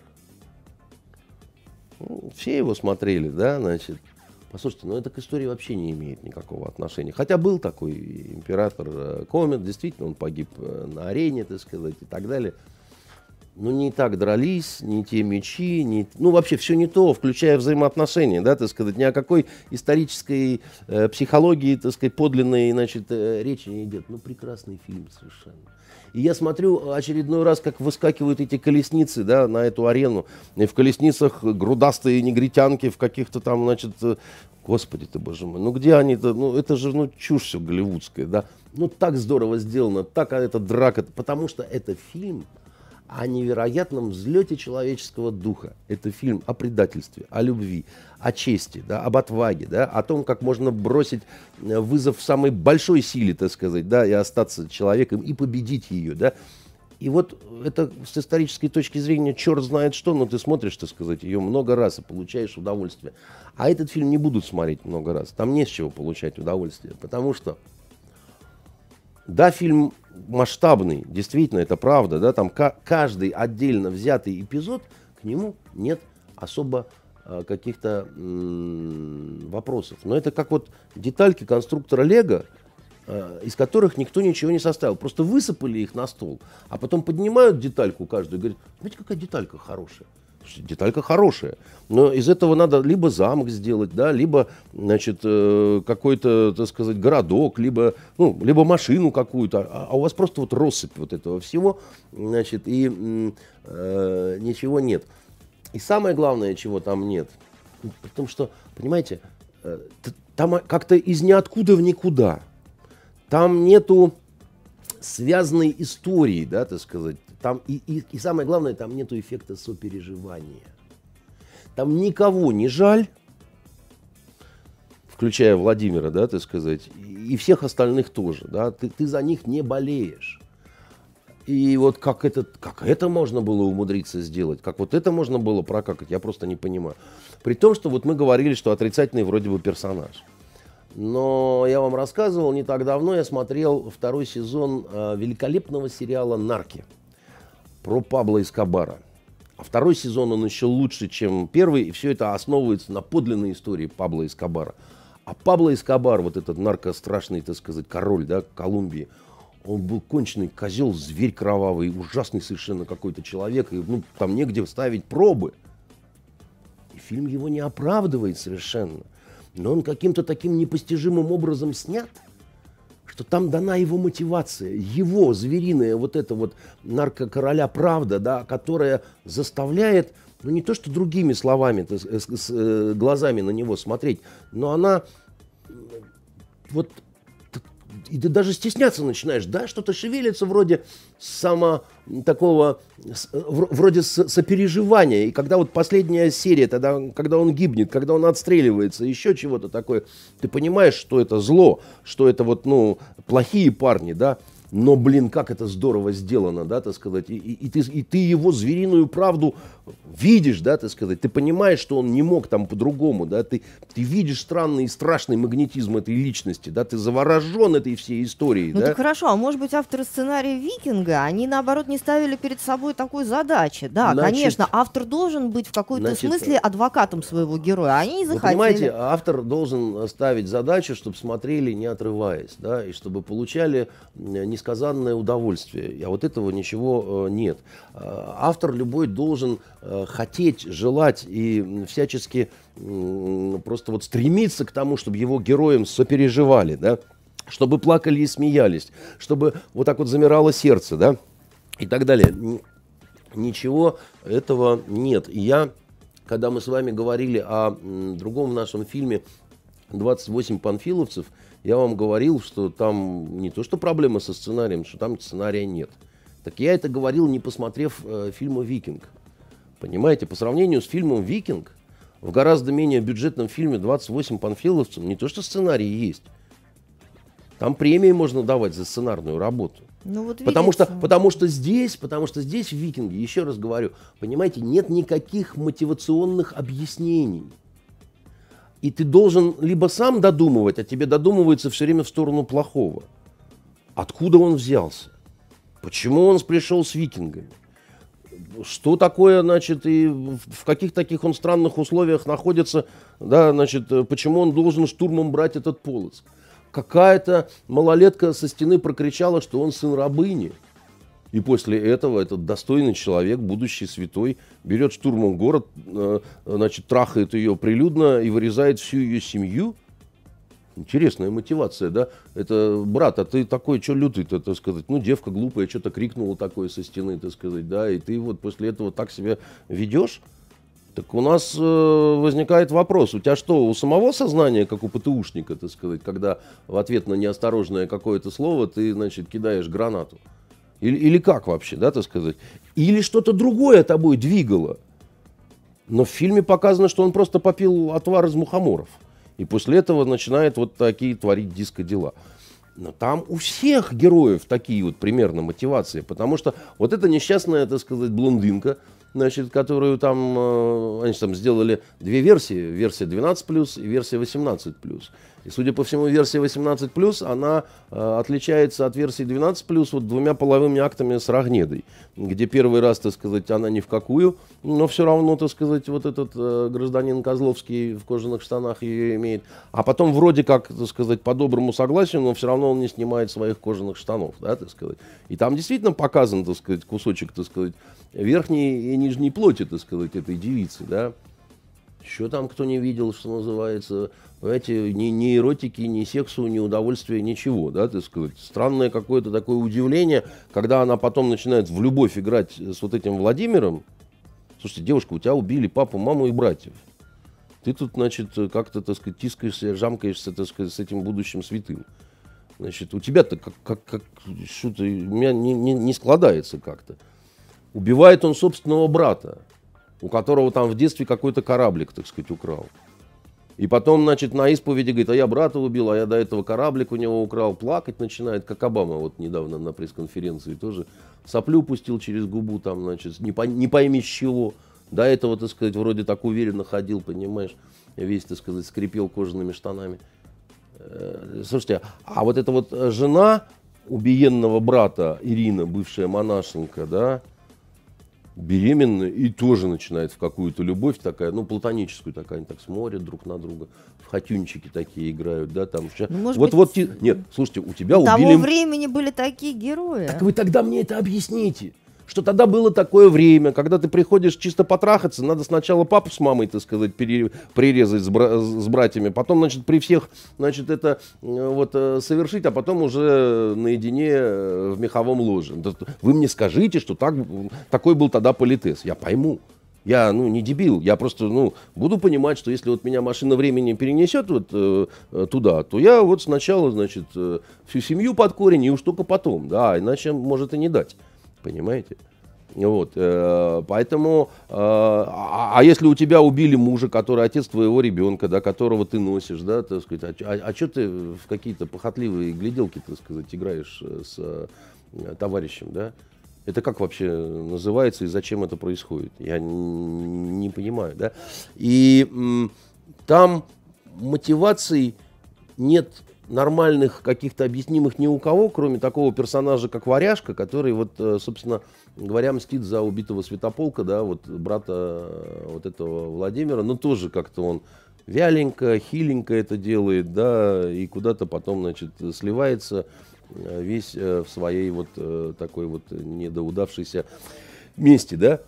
Ну, все его смотрели, да, значит. Послушайте, ну это к истории вообще не имеет никакого отношения. Хотя был такой император Комет, действительно, он погиб на арене, так сказать, и так далее. Ну не так дрались, не те мечи, ну вообще все не то, включая взаимоотношения, да, так сказать, ни о какой исторической психологии, так сказать, подлинной, значит, речи не идет. Ну прекрасный фильм совершенно. И я смотрю очередной раз, как выскакивают эти колесницы, да, на эту арену. И в колесницах грудастые негритянки в каких-то там, значит, господи ты, боже мой, ну где они-то, ну это же, ну чушь все голливудская, да. Ну так здорово сделано, так это драка, потому что это фильм о невероятном взлете человеческого духа. Это фильм о предательстве, о любви, о чести, да, об отваге, да, о том, как можно бросить вызов самой большой силе, так сказать, да, и остаться человеком, и победить ее, да. И вот это с исторической точки зрения черт знает что, но ты смотришь, так сказать, ее много раз и получаешь удовольствие. А этот фильм не будут смотреть много раз, там не с чего получать удовольствие, потому что, да, фильм масштабный, действительно, это правда, да, там каждый отдельно взятый эпизод, к нему нет особо каких-то вопросов. Но это как вот детальки конструктора Лего, из которых никто ничего не составил. Просто высыпали их на стол, а потом поднимают детальку каждую и говорят, видите, какая деталька хорошая. Деталька хорошая, но из этого надо либо замок сделать, да, либо, значит, какой-то, так сказать, городок, либо машину какую-то, а у вас просто вот россыпь вот этого всего, значит, и ничего нет. И самое главное, чего там нет, потому что, понимаете, там как-то из ниоткуда в никуда, там нету связанной истории, да, так сказать. Там и самое главное, там нету эффекта сопереживания. Там никого не жаль, включая Владимира, да, так сказать, и всех остальных тоже, да, ты за них не болеешь. И вот как это можно было умудриться сделать, как вот это можно было прокакать, я просто не понимаю. При том, что вот мы говорили, что отрицательный вроде бы персонаж. Но я вам рассказывал, не так давно я смотрел второй сезон великолепного сериала «Нарки» про Пабло Эскобара. А второй сезон, он еще лучше, чем первый, и все это основывается на подлинной истории Пабло Эскобара. А Пабло Эскобар, вот этот наркострашный, так сказать, король, да, Колумбии, он был конченый козел, зверь кровавый, ужасный совершенно какой-то человек, и ну, там негде ставить пробы. И фильм его не оправдывает совершенно. Но он каким-то таким непостижимым образом снят, что там дана его мотивация, его звериная вот эта вот наркокороля правда, да, которая заставляет, ну не то что другими словами, с глазами на него смотреть, но она вот, и ты даже стесняться начинаешь, да, что-то шевелится вроде такого, вроде сопереживания. И когда вот последняя серия, тогда, когда он гибнет, когда он отстреливается, еще чего-то такое, ты понимаешь, что это зло, что это вот, ну, плохие парни, да. но, блин, как это здорово сделано, да, так сказать, и ты его звериную правду видишь, да, так сказать, ты понимаешь, что он не мог там по-другому, да, ты видишь странный и страшный магнетизм этой личности, да, ты заворожен этой всей историей, Ну да. так хорошо, а может быть авторы сценария «Викинга», они наоборот не ставили перед собой такой задачи? Да, Значит, конечно, автор должен быть в какой-то смысле адвокатом своего героя, а они не захотели. Вы понимаете, автор должен ставить задачу, чтобы смотрели не отрываясь, да, и чтобы получали несказанное удовольствие. А вот этого ничего нет. Автор любой должен хотеть, желать и всячески просто вот стремиться к тому, чтобы его героям сопереживали, да, чтобы плакали и смеялись, чтобы вот так вот замирало сердце, да, и так далее. Ничего этого нет. И я, когда мы с вами говорили о другом нашем фильме «28 панфиловцев», я вам говорил, что там не то что проблема со сценарием, что там сценария нет. Так я это говорил, не посмотрев фильма «Викинг». Понимаете, по сравнению с фильмом «Викинг», в гораздо менее бюджетном фильме «28 панфиловцев» не то что сценарий есть. Там премии можно давать за сценарную работу. Ну, вот потому что здесь в «Викинге», еще раз говорю, понимаете, нет никаких мотивационных объяснений. И ты должен либо сам додумывать, а тебе додумывается все время в сторону плохого. Откуда он взялся? Почему он пришел с викингами? Что такое, значит, и в каких таких он странных условиях находится, да, значит, почему он должен штурмом брать этот Полоцк? Какая-то малолетка со стены прокричала, что он сын рабыни. И после этого этот достойный человек, будущий святой, берет штурмом город, значит, трахает ее прилюдно и вырезает всю ее семью. Интересная мотивация, да? Это, брат, а ты такой, что лютый-то, так сказать? Ну, девка глупая, что-то крикнула такое со стены, так сказать, да? И ты вот после этого так себя ведешь? Так у нас возникает вопрос, у тебя что, у самого сознания, как у ПТУшника, так сказать, когда в ответ на неосторожное какое-то слово ты, значит, кидаешь гранату? Или как вообще, да, так сказать? Или что-то другое тобой двигало? Но в фильме показано, что он просто попил отвар из мухоморов. И после этого начинает вот такие творить диско-дела. Но там у всех героев такие вот примерно мотивации. Потому что вот эта несчастная, так сказать, блондинка, значит, которую там, они там сделали две версии. Версия 12+, и версия 18+. И, судя по всему, версия 18+, она отличается от версии 12+, вот двумя половыми актами с Рогнедой, где первый раз, так сказать, она ни в какую, но все равно, так сказать, вот этот гражданин Козловский в кожаных штанах ее имеет. А потом вроде как, так сказать, по доброму согласию, но все равно он не снимает своих кожаных штанов, да, так сказать. И там действительно показан, так сказать, кусочек, так сказать, верхней и нижней плоти, так сказать, этой девицы, да. Еще там кто не видел, что называется, понимаете, ни эротики, ни сексу, ни удовольствия, ничего, да, так сказать. Странное какое-то такое удивление, когда она потом начинает в любовь играть с вот этим Владимиром. Слушайте, девушка, у тебя убили папу, маму и братьев. Ты тут, значит, как-то, так сказать, тискаешься, жамкаешься, так сказать, с этим будущим святым. Значит, у тебя-то как что-то у меня не складывается как-то. Убивает он собственного брата, у которого там в детстве какой-то кораблик, так сказать, украл. И потом, значит, на исповеди говорит, а я брата убил, а я до этого кораблик у него украл. Плакать начинает, как Обама вот недавно на пресс-конференции тоже. Соплю пустил через губу, там, значит, не пойми с чего. До этого, так сказать, вроде так уверенно ходил, понимаешь, весь, так сказать, скрипел кожаными штанами. Слушайте, а вот эта вот жена убиенного брата, Ирина, бывшая монашенка, да, беременная и тоже начинает в какую-то любовь такая, ну, платоническую такая, они так смотрят друг на друга, в хатюнчики такие играют, да, там. Ну, Нет, слушайте, у тебя убили... Того времени были такие герои. Так вы тогда мне это объясните, что тогда было такое время, когда ты приходишь чисто потрахаться, надо сначала папу с мамой, так сказать, прирезать с братьями, потом, значит, при всех, значит, это вот совершить, а потом уже наедине в меховом ложе. Вы мне скажите, что такой был тогда политез. Я пойму. Я, не дебил. Я просто, буду понимать, что если вот меня машина времени перенесет вот туда, то я вот сначала, значит, всю семью под корень и уж только потом. Да, иначе может и не дать. Понимаете? Вот, поэтому, а если у тебя убили мужа, который отец твоего ребенка, да, которого ты носишь, да, так сказать, а что ты в какие-то похотливые гляделки, так сказать, играешь с товарищем, да? Это как вообще называется и зачем это происходит? Я не понимаю, да? И там мотиваций нет нормальных каких-то объяснимых ни у кого, кроме такого персонажа, как Варяжка, который вот, собственно говоря, мстит за убитого Святополка, да, вот брата вот этого Владимира, но тоже как-то он вяленько, хиленько это делает, да, и куда-то потом, значит, сливается весь в своей вот такой вот недоудавшейся мести, да.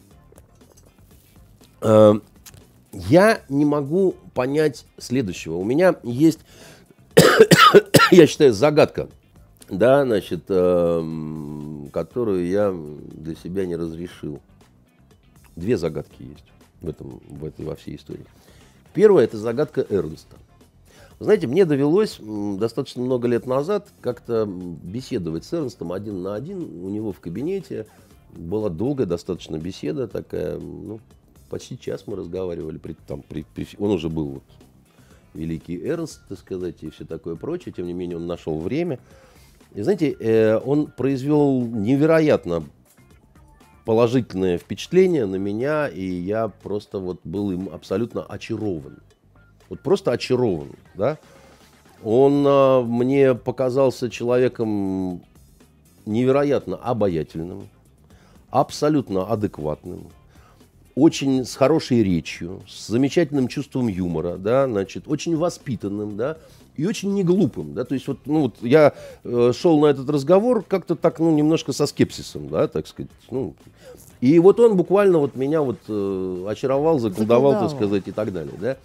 Я не могу понять следующего. У меня есть, я считаю, загадка, да, значит, которую я для себя не разрешил. Две загадки есть во всей истории. Первая – это загадка Эрнста. Вы знаете, мне довелось достаточно много лет назад как-то беседовать с Эрнстом один на один у него в кабинете. Была долгая достаточно беседа такая, ну, почти час мы разговаривали. Он уже был вот великий Эрнст, так сказать, и все такое прочее. Тем не менее, он нашел время. И знаете, он произвел невероятно положительное впечатление на меня, и я просто вот был им абсолютно очарован. Вот просто очарован, да. Он мне показался человеком невероятно обаятельным, абсолютно адекватным, очень с хорошей речью, с замечательным чувством юмора, да, значит, очень воспитанным, да, и очень неглупым, да, то есть вот, ну, вот я шел на этот разговор как-то так, ну, немножко со скепсисом, да, так сказать, ну, и вот он буквально вот меня вот очаровал, заколдовал, так сказать, и так далее, да.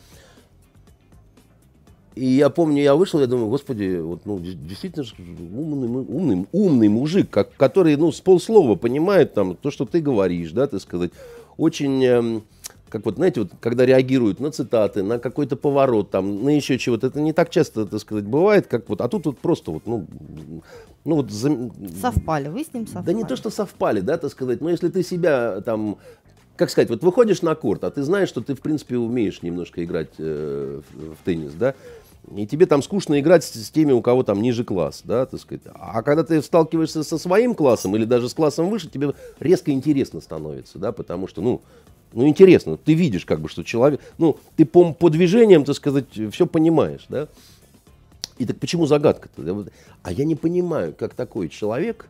И я помню, я вышел, я думаю, господи, вот, ну, действительно умный мужик, который, ну, с полслова понимает там то, что ты говоришь, да, так сказать, очень, как вот, знаете, вот, когда реагируют на цитаты, на какой-то поворот, там, на еще чего-то, это не так часто, так сказать, бывает, как вот, а тут вот просто вот, ну вот... Совпали, вы с ним совпали? Да не то, что совпали, да, так сказать, но если ты себя там... Как сказать, вот выходишь на корт, а ты знаешь, что ты, в принципе, умеешь немножко играть в теннис, да, и тебе там скучно играть с теми, у кого там ниже класс, да, так сказать. А когда ты сталкиваешься со своим классом или даже с классом выше, тебе резко интересно становится, да, потому что, ну интересно, ты видишь, как бы, что человек, ну, ты по движениям, так сказать, все понимаешь, да. И так почему загадка-то? А я не понимаю, как такой человек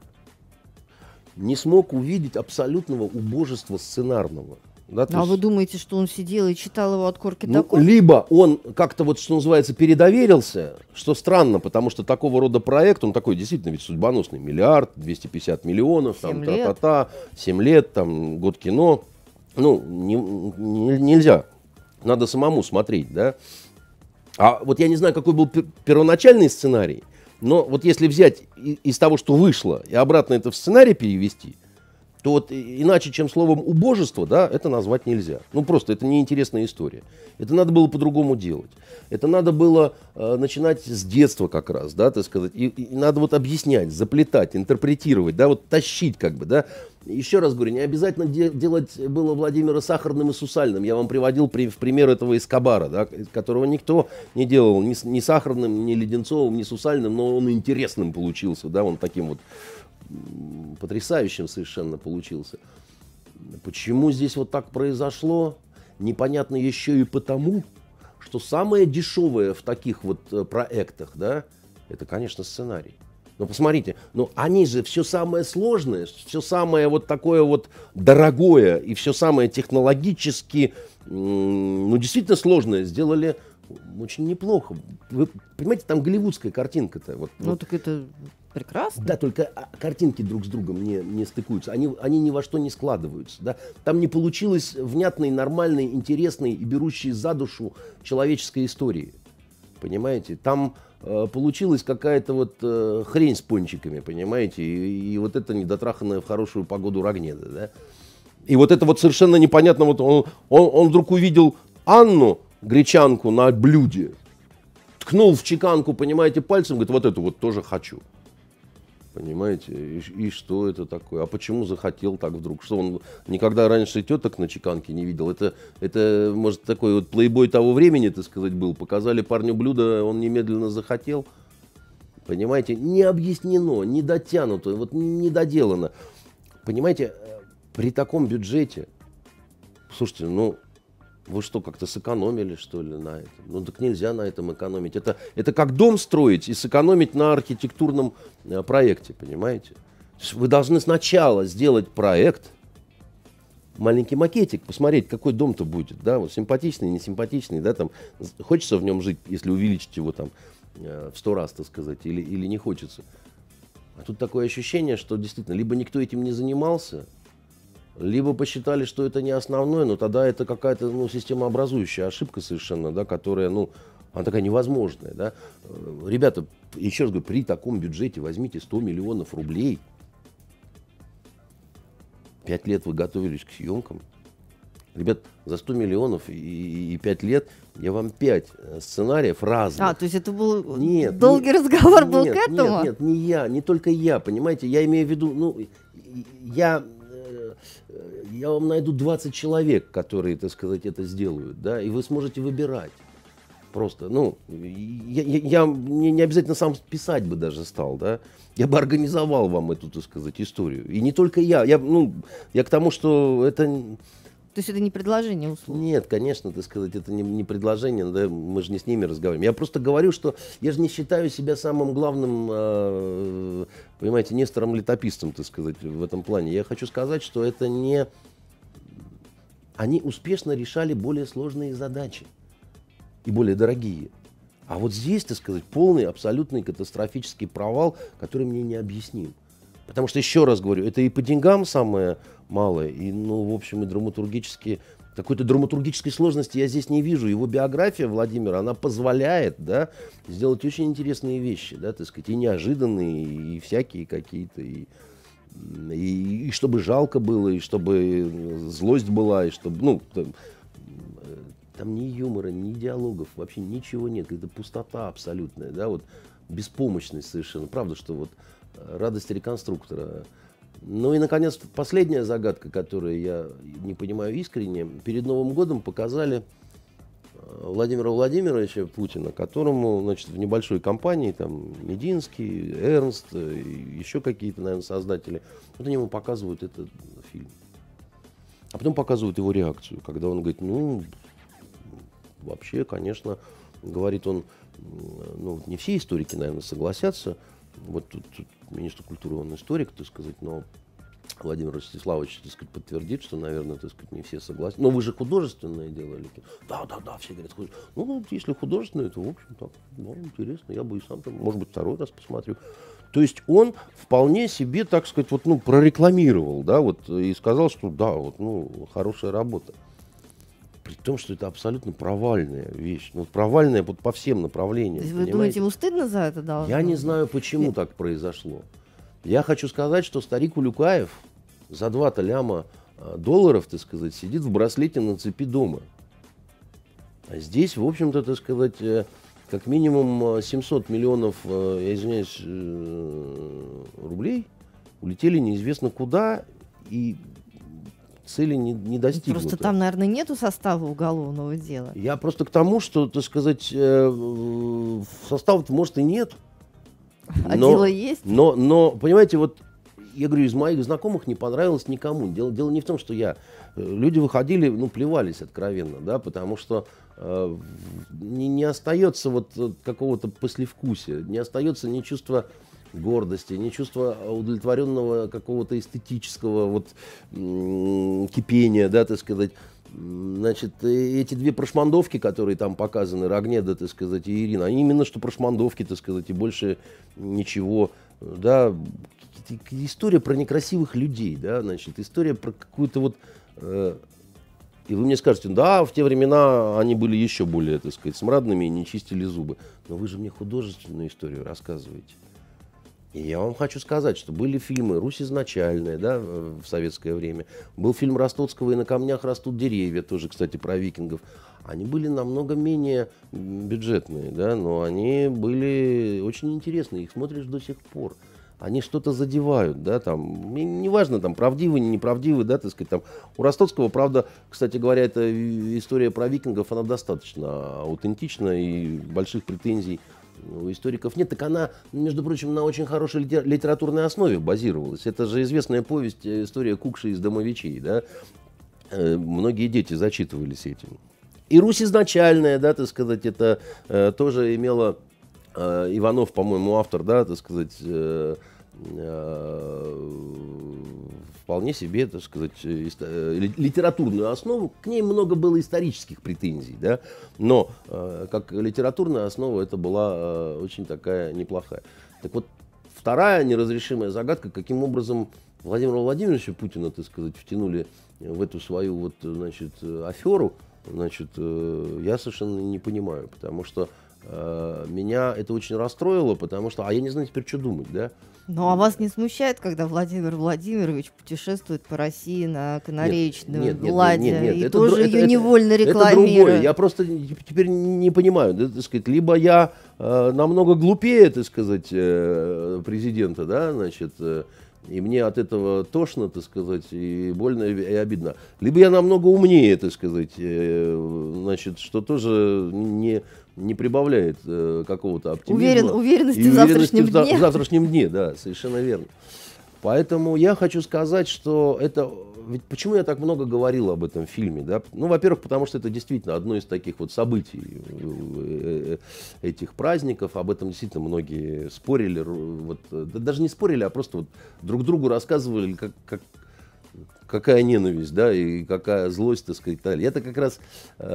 не смог увидеть абсолютного убожества сценарного. Да, а вы думаете, что он сидел и читал его от корки до корки? Либо он как-то, вот, что называется, передоверился, что странно, потому что такого рода проект, он такой действительно ведь судьбоносный, 1 250 000 000, там, 7 лет, там, год кино. Ну, нельзя, надо самому смотреть, да. А вот я не знаю, какой был первоначальный сценарий, но вот если взять из того, что вышло, и обратно это в сценарий перевести, то вот иначе, чем словом убожество, да, это назвать нельзя. Ну, просто это неинтересная история. Это надо было по-другому делать. Это надо было начинать с детства как раз, да, так сказать. И надо вот объяснять, заплетать, интерпретировать, да, вот тащить как бы, да. Еще раз говорю, не обязательно делать было Владимира сахарным и сусальным. Я вам приводил в пример этого Эскобара, да, которого никто не делал ни сахарным, ни леденцовым, ни сусальным, но он интересным получился, да, он таким вот потрясающим совершенно получился. Почему здесь вот так произошло, непонятно еще и потому, что самое дешевое в таких вот проектах, да, это, конечно, сценарий. Но посмотрите, ну они же все самое сложное, все самое вот такое вот дорогое и все самое технологически, ну действительно сложное сделали очень неплохо. Вы понимаете, там голливудская картинка-то. Вот, ну так это прекрасно. Да, только картинки друг с другом не стыкуются, они ни во что не складываются. Да? Там не получилось внятной, нормальной, интересной и берущей за душу человеческой истории. Понимаете? Там получилась какая-то вот хрень с пончиками, понимаете? И вот это недотраханная в хорошую погоду Рогнеда. Да? И вот это вот совершенно непонятно. Вот он вдруг увидел Анну, гречанку, на блюде, ткнул в чеканку, понимаете, пальцем, говорит, вот эту вот тоже хочу. Понимаете? И что это такое? А почему захотел так вдруг? Что он никогда раньше теток на чеканке не видел? Это может, такой вот плейбой того времени, так сказать, был. Показали парню блюдо, он немедленно захотел. Понимаете? Не объяснено, не дотянуто, вот не доделано. Понимаете, при таком бюджете, слушайте, ну, вы что, как-то сэкономили, что ли, на этом? Ну, так нельзя на этом экономить. Это как дом строить и сэкономить на архитектурном проекте, понимаете? Вы должны сначала сделать проект, маленький макетик, посмотреть, какой дом-то будет, да, вот симпатичный, несимпатичный, да, там, хочется в нем жить, если увеличить его там в 100 раз, так сказать, или не хочется. А тут такое ощущение, что действительно либо никто этим не занимался, либо посчитали, что это не основное, но тогда это какая-то, ну, системообразующая ошибка совершенно, да, которая, ну, она такая невозможная, да. Ребята, еще раз говорю, при таком бюджете возьмите 100 миллионов рублей, 5 лет вы готовились к съемкам. Ребят, за 100 миллионов и 5 лет я вам 5 сценариев разных. То есть это был долгий разговор был к этому? Нет, не я, не только я, понимаете, я имею в виду, ну, я вам найду 20 человек, которые, так сказать, это сделают, да, и вы сможете выбирать. Просто, ну, я не обязательно сам писать бы даже стал, да, я бы организовал вам эту, так сказать, историю. И не только я к тому, что это... То есть это не предложение услуг? Нет, конечно, так сказать, это не предложение, да, мы же не с ними разговариваем. Я просто говорю, что я же не считаю себя самым главным, понимаете, Нестором-летописцем, так сказать, в этом плане. Я хочу сказать, что это не... Они успешно решали более сложные задачи и более дорогие. А вот здесь, так сказать, полный, абсолютный катастрофический провал, который мне не объясним. Потому что, еще раз говорю, это и по деньгам самое малое, и, ну, в общем, и драматургически, какой-то драматургической сложности я здесь не вижу. Его биография Владимира, она позволяет, да, сделать очень интересные вещи, да, так сказать, и неожиданные, и всякие какие-то, и чтобы жалко было, и чтобы злость была, и чтобы, ну, там ни юмора, ни диалогов, вообще ничего нет, это пустота абсолютная, да, вот беспомощность совершенно. Правда, что вот радость реконструктора. Ну и, наконец, последняя загадка, которую я не понимаю искренне. Перед Новым годом показали Владимира Владимировича Путина, которому, значит, в небольшой компании, там, Мединский, Эрнст, еще какие-то, наверное, создатели, вот они ему показывают этот фильм. А потом показывают его реакцию, когда он говорит, ну, вообще, конечно, говорит он, ну, не все историки, наверное, согласятся. Вот тут министр культуры, он историк, так сказать, но Владимир Ростиславович, так сказать, подтвердит, что, наверное, так сказать, не все согласны. Но вы же художественное делали. Да, все говорят, ну, если художественное, то, в общем, так, ну, интересно, я бы и сам, там, может быть, второй раз посмотрю. То есть он вполне себе, так сказать, вот, ну, прорекламировал, да, вот, и сказал, что да, вот, ну, хорошая работа. При том, что это абсолютно провальная вещь. Ну, провальная вот по всем направлениям. То есть вы думаете, ему стыдно за это должно? Я не знаю, почему так произошло. Я хочу сказать, что старик Улюкаев за 2 ляма долларов, так сказать, сидит в браслете на цепи дома. А здесь, в общем-то, так сказать, как минимум 700 миллионов, я извиняюсь, рублей улетели неизвестно куда, и цели не достигнуты. Просто там, наверное, нету состава уголовного дела. Я просто к тому, что, так сказать, состава-то, может, и нет. А дело есть? Но, понимаете, вот я говорю, из моих знакомых не понравилось никому. Дело не в том, что люди выходили, ну, плевались откровенно, да, потому что не остается вот какого-то послевкусия, не остается ни чувства гордости, ни чувства удовлетворенного какого-то эстетического вот кипения, да, так сказать. Значит, эти 2 прошмандовки, которые там показаны, Рогнеда, так сказать, и Ирина, они именно что прошмандовки, так сказать, и больше ничего, да. История про некрасивых людей, да, значит, история про какую-то вот... И вы мне скажете, да, в те времена они были еще более, так сказать, смрадными и не чистили зубы. Но вы же мне художественную историю рассказываете. И я вам хочу сказать, что были фильмы «Русь изначальная», да, в советское время. Был фильм Ростоцкого «И на камнях растут деревья», тоже, кстати, про викингов. Они были намного менее бюджетные, да, но они были очень интересные. Их смотришь до сих пор. они что-то задевают, да, там, неважно, там, правдивый, неправдивый, да, так сказать, там, у Ростоцкого, правда, кстати говоря, эта история про викингов, она достаточно аутентична, и больших претензий у историков нет, так она, между прочим, на очень хорошей литературной основе базировалась. Это же известная повесть, история Кукши из Домовичей, да, многие дети зачитывались этим. И Русь изначальная, да, так сказать, это тоже имела Иванов, по-моему, автор, да, так сказать, вполне себе, так сказать, литературную основу. К ней много было исторических претензий, да, но как литературная основа это была очень такая неплохая. Так вот, вторая неразрешимая загадка, каким образом Владимира Владимировича Путина, так сказать, втянули в эту свою вот, значит, аферу, значит, я совершенно не понимаю, потому что меня это очень расстроило, потому что, а я не знаю теперь, что думать, да. Ну, а вас не смущает, когда Владимир Владимирович путешествует по России на канареечной ладе и тоже ее невольно рекламирует? Это другое. Я просто теперь не понимаю, да, так сказать, либо я намного глупее, так сказать, президента, да, значит, и мне от этого тошно, так сказать, и больно, и обидно. Либо я намного умнее, так сказать, значит, что тоже не прибавляет какого-то оптимизма. Уверенности в завтрашнем дне. В завтрашнем дне, да, совершенно верно. Поэтому я хочу сказать, что это... Ведь почему я так много говорил об этом фильме? Да? Ну, во-первых, потому что это действительно одно из таких вот событий этих праздников. Об этом действительно многие спорили. Вот, даже не спорили, а просто вот друг другу рассказывали, какая ненависть, да, и какая злость, так сказать, и так далее. Я-то как раз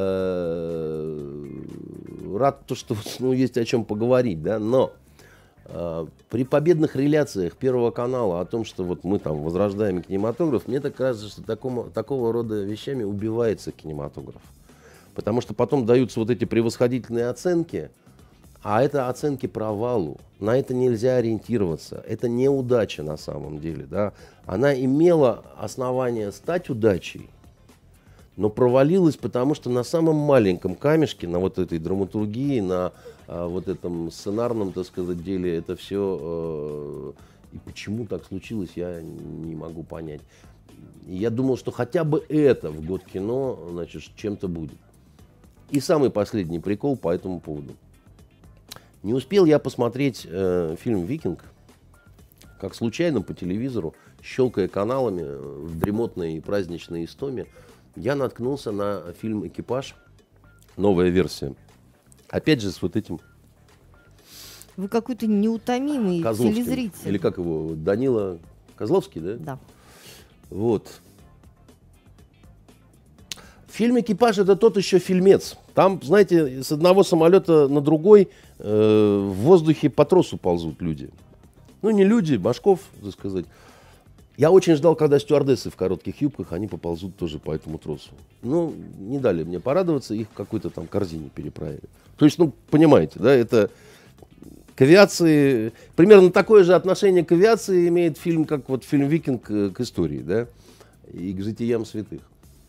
рад, что ну, есть о чем поговорить, да, но при победных реляциях Первого канала о том, что вот мы там возрождаем кинематограф, мне так кажется, что такого рода вещами убивается кинематограф. Потому что потом даются вот эти превосходительные оценки, а это оценки провалу. На это нельзя ориентироваться. Это неудача на самом деле. Да? Она имела основание стать удачей, но провалилась, потому что на самом маленьком камешке, на вот этой драматургии, на вот этом сценарном, так сказать, деле, это все... и почему так случилось, я не могу понять. И я думал, что хотя бы это в год кино, значит, чем-то будет. И самый последний прикол по этому поводу. Не успел я посмотреть фильм «Викинг», как случайно по телевизору, щелкая каналами в дремотной и праздничной истоме, я наткнулся на фильм «Экипаж», новая версия. Опять же с вот этим... Вы какой-то неутомимый телезритель. Или как его, Данила Козловский, да? Да. Вот. Фильм «Экипаж» — это тот еще фильмец. Там, знаете, с одного самолета на другой в воздухе по тросу ползут люди. Ну, не люди, башков, так сказать. Я очень ждал, когда стюардессы в коротких юбках, они поползут тоже по этому тросу. Ну, не дали мне порадоваться, их в какой-то там корзине переправили. То есть, ну, понимаете, да, это к авиации... Примерно такое же отношение к авиации имеет фильм, как вот фильм «Викинг» к истории, да, и к житиям святых.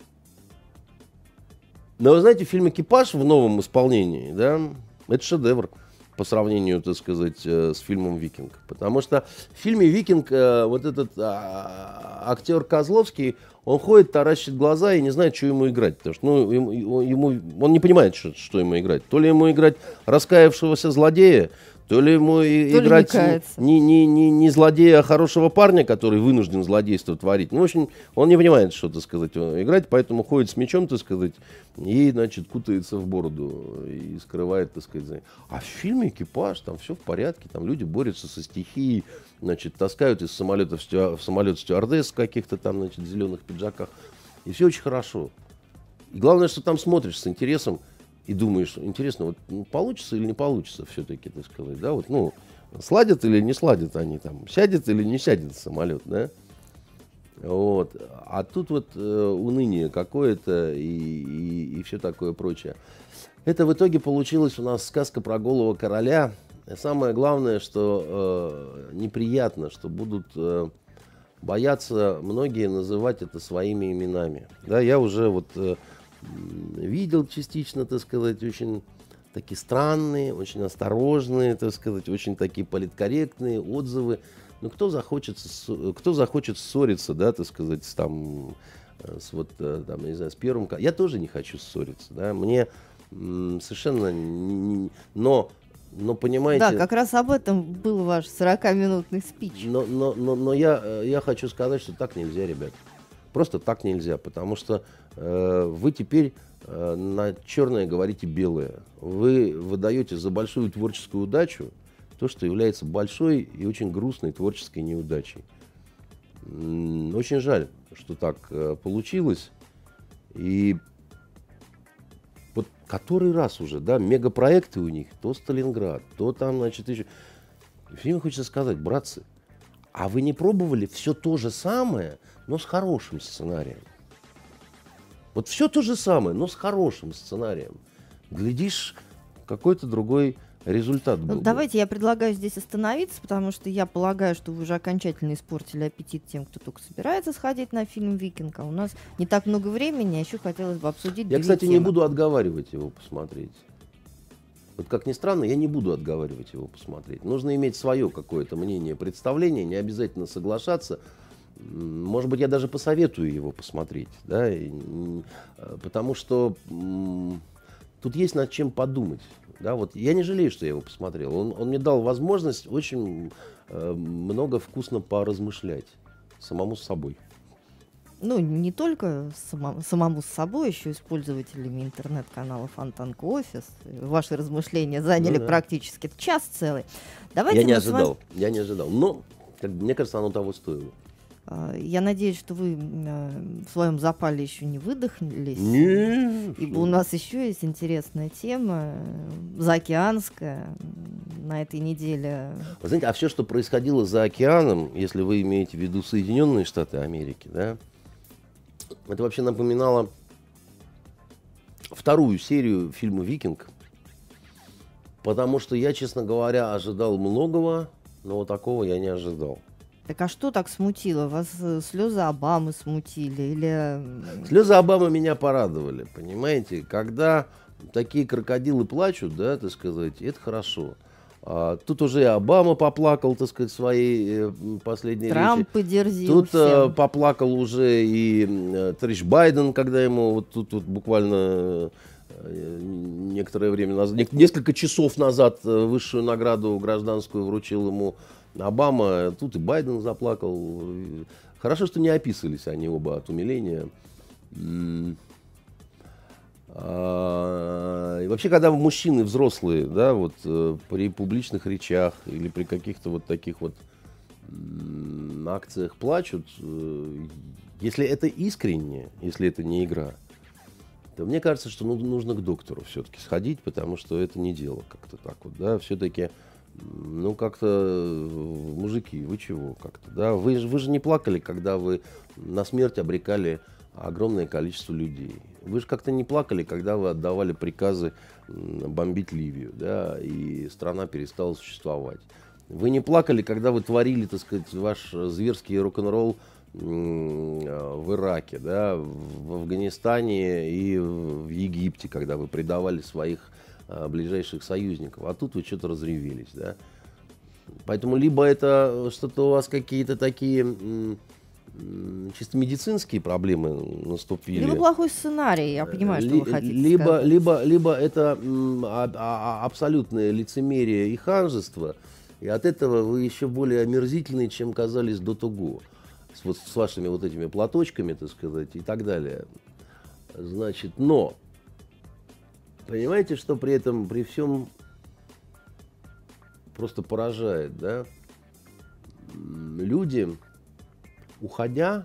Но вы знаете, фильм «Экипаж» в новом исполнении, да, это шедевр по сравнению, так сказать, с фильмом «Викинг». Потому что в фильме «Викинг» вот этот актер Козловский, он ходит, таращит глаза и не знает, что ему играть. Потому что он не понимает, что ему играть. То ли ему играть раскаявшегося злодея, то ли ему играть не злодея, а хорошего парня, который вынужден злодейство творить. Ну, в общем, он не понимает, что, так сказать, играть, поэтому ходит с мечом, так сказать, и, значит, кутается в бороду и скрывает, так сказать. А в фильме «Экипаж» там все в порядке, там люди борются со стихией, значит, таскают из самолета в самолет стюардесс в каких-то там, значит, зеленых пиджаках. И все очень хорошо. И главное, что там смотришь с интересом, и думаешь, интересно, вот, ну, получится или не получится все-таки, так сказать, да, вот, ну, сладят или не сладят они там, сядет или не сядет самолет, да, вот, а тут вот уныние какое-то и все такое прочее. Это в итоге получилась у нас сказка про голого короля. И самое главное, что неприятно, что будут бояться многие называть это своими именами, да, я уже вот... видел частично, так сказать, очень такие странные, очень осторожные, так сказать, очень такие политкорректные отзывы Ну, кто захочет ссориться, да, так сказать, там, не знаю, с первым... Я тоже не хочу ссориться, да, мне совершенно... Но Да, понимаете... как раз об этом был ваш 40-минутный спич. Но я хочу сказать, что так нельзя, ребят. Просто так нельзя, потому что вы теперь на черное говорите белое. Вы выдаете за большую творческую удачу то, что является большой и очень грустной творческой неудачей. Очень жаль, что так получилось. И вот который раз уже, да, мегапроекты у них, то Сталинград, то там, значит, еще... Все время хочется сказать, братцы, а вы не пробовали все то же самое, но с хорошим сценарием? Вот все то же самое, но с хорошим сценарием. Глядишь, какой-то другой результат был. Давайте я предлагаю здесь остановиться, потому что я полагаю, что вы уже окончательно испортили аппетит тем, кто только собирается сходить на фильм «Викинг». А у нас не так много времени, а еще хотелось бы обсудить Я, две кстати, темы. не буду отговаривать его посмотреть. Вот как ни странно, я не буду отговаривать его посмотреть. Нужно иметь свое какое-то мнение, представление, не обязательно соглашаться. Может быть, я даже посоветую его посмотреть, да, потому что тут есть над чем подумать. Да, вот я не жалею, что я его посмотрел. Он мне дал возможность очень много вкусно поразмышлять самому с собой. Ну, не только самому с собой, еще и с пользователями интернет-канала Фонтанка Офис. Ваши размышления заняли практически час целый. Давайте я не ожидал. Но, мне кажется, оно того стоило. Я надеюсь, что вы в своем запале еще не выдохнулись. Нет. Ибо у нас еще есть интересная тема, заокеанская, на этой неделе. Вы знаете, а все, что происходило за океаном, если вы имеете в виду Соединенные Штаты Америки, да, это вообще напоминало вторую серию фильма «Викинг». Потому что я, честно говоря, ожидал многого, но вот такого я не ожидал. Так а что так смутило? Вас слезы Обамы смутили? Или... Слезы Обамы меня порадовали, понимаете? Когда такие крокодилы плачут, да, так сказать, это хорошо. Тут уже и Обама поплакал, так сказать, своей последней речи. Трамп подерзил Тут всем. поплакал уже и товарищ Байден, когда ему вот тут буквально некоторое время назад, несколько часов назад высшую награду гражданскую вручил ему Обама. Тут и Байден заплакал. Хорошо, что не описались они оба от умиления. И вообще, когда мужчины взрослые, да, вот при публичных речах или при каких-то вот таких вот акциях плачут, если это искренне, если это не игра, то мне кажется, что нужно к доктору все-таки сходить, потому что это не дело как-то так вот, да, все-таки, ну, как-то, мужики, вы чего как-то, да, вы же не плакали, когда вы на смерть обрекали огромное количество людей. Вы же как-то не плакали, когда вы отдавали приказы бомбить Ливию, да, и страна перестала существовать. Вы не плакали, когда вы творили, так сказать, ваш зверский рок-н-ролл в Ираке, да, в Афганистане и в Египте, когда вы предавали своих ближайших союзников. А тут вы что-то разревелись, да. Поэтому либо это что-то у вас какие-то такие... чисто медицинские проблемы наступили. Либо плохой сценарий, я понимаю, что вы хотите сказать. Либо это абсолютное лицемерие и ханжество, и от этого вы еще более омерзительны, чем казались до того. Вот с вашими вот этими платочками, так сказать, и так далее. Значит, но, понимаете, что при этом, при всем просто поражает, да? Люди, уходя,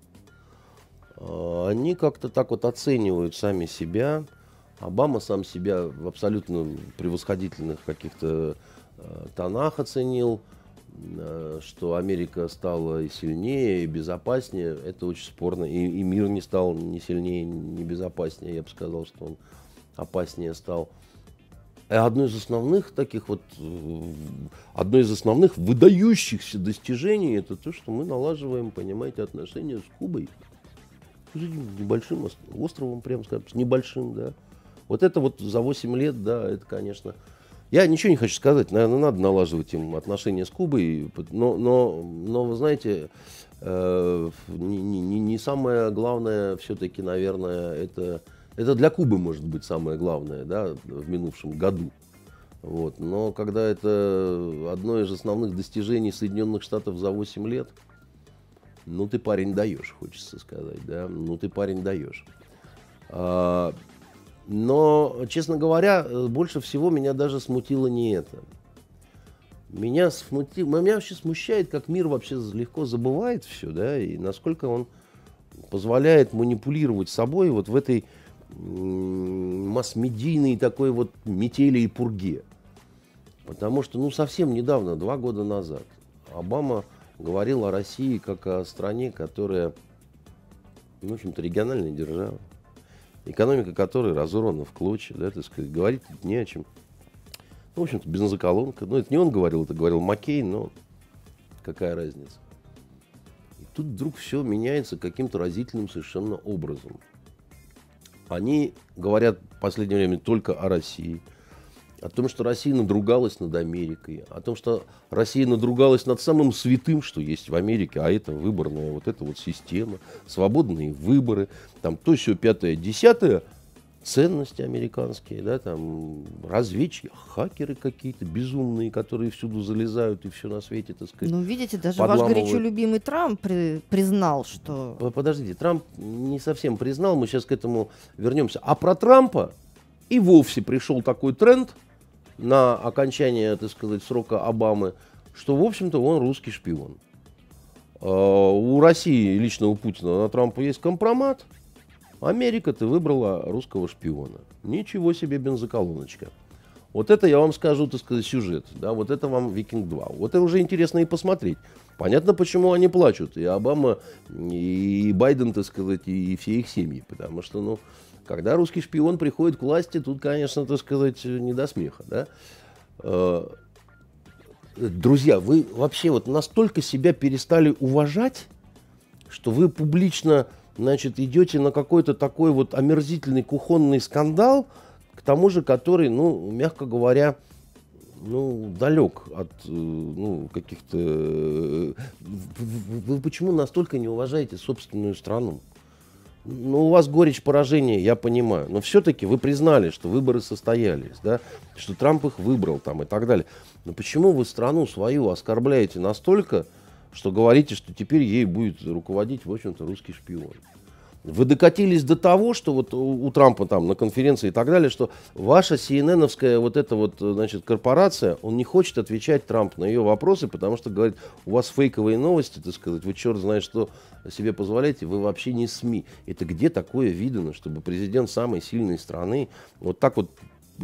они как-то так вот оценивают сами себя. Обама сам себя в абсолютно превосходительных каких-то тонах оценил, что Америка стала и сильнее, и безопаснее. Это очень спорно. И мир не стал ни сильнее, ни безопаснее. Я бы сказал, что он опаснее стал. Одно из основных таких вот, одно из основных выдающихся достижений, это то, что мы налаживаем, понимаете, отношения с Кубой. Небольшим островом, прямо скажем, с небольшим, да. Вот это вот за 8 лет, да, это, конечно, Я ничего не хочу сказать, наверное, надо налаживать им отношения с Кубой, но вы знаете, не самое главное все-таки, наверное, это для Кубы может быть самое главное, да, в минувшем году. Вот. Но когда это одно из основных достижений Соединенных Штатов за 8 лет, ну ты, парень, даешь, хочется сказать, да, ну ты, парень, даешь. Но, честно говоря, больше всего меня даже смутило не это. Меня вообще смущает, как мир вообще легко забывает все, да, и насколько он позволяет манипулировать собой вот в этой масс-медийной такой вот метели и пурге. Потому что, ну, совсем недавно, 2 года назад, Обама говорил о России как о стране, которая, в общем-то, региональная держава, экономика которой разорвана в клочья, да, так сказать, говорить не о чем. Ну, в общем-то, бензоколонка. Ну, это не он говорил, это говорил Маккейн, но какая разница. И тут вдруг все меняется каким-то разительным совершенно образом. Они говорят в последнее время только о России, о том, что Россия надругалась над Америкой, о том, что Россия надругалась над самым святым, что есть в Америке, а это выборная вот эта вот система, свободные выборы, там то, сё, 5-е, 10-е, ценности американские, да, там разведчики, хакеры какие-то безумные, которые всюду залезают и все на свете, так сказать. Ну, видите, даже ваш горячо любимый Трамп признал, что... Подождите, Трамп не совсем признал, мы сейчас к этому вернемся. А про Трампа и вовсе пришел такой тренд на окончание, так сказать, срока Обамы, что, в общем-то, он русский шпион. У России, лично у Путина, на Трампа есть компромат. Америка-то выбрала русского шпиона. Ничего себе бензоколоночка. Вот это я вам скажу, так сказать, сюжет. Да, вот это вам «Викинг 2». Вот это уже интересно и посмотреть. Понятно, почему они плачут. И Обама, и Байден, так сказать, и все их семьи. Потому что, ну, когда русский шпион приходит к власти, тут, конечно, так сказать, не до смеха. Да? Друзья, вы вообще вот настолько себя перестали уважать, что вы публично, значит, идете на какой-то такой вот омерзительный кухонный скандал, к тому же, который, ну, мягко говоря, ну, далек от, ну, каких-то... Вы почему настолько не уважаете собственную страну? Ну, у вас горечь поражения, я понимаю. Но все-таки вы признали, что выборы состоялись, да, что Трамп их выбрал там и так далее. Но почему вы страну свою оскорбляете настолько, что говорите, что теперь ей будет руководить, в общем-то, русский шпион? Вы докатились до того, что вот у Трампа там на конференции и так далее, что ваша CNN-овская вот эта вот, значит, корпорация, он не хочет отвечать Трамп на ее вопросы, потому что говорит, у вас фейковые новости, так сказать, вы черт знает что себе позволяете, вы вообще не СМИ. Это где такое видано, чтобы президент самой сильной страны вот так вот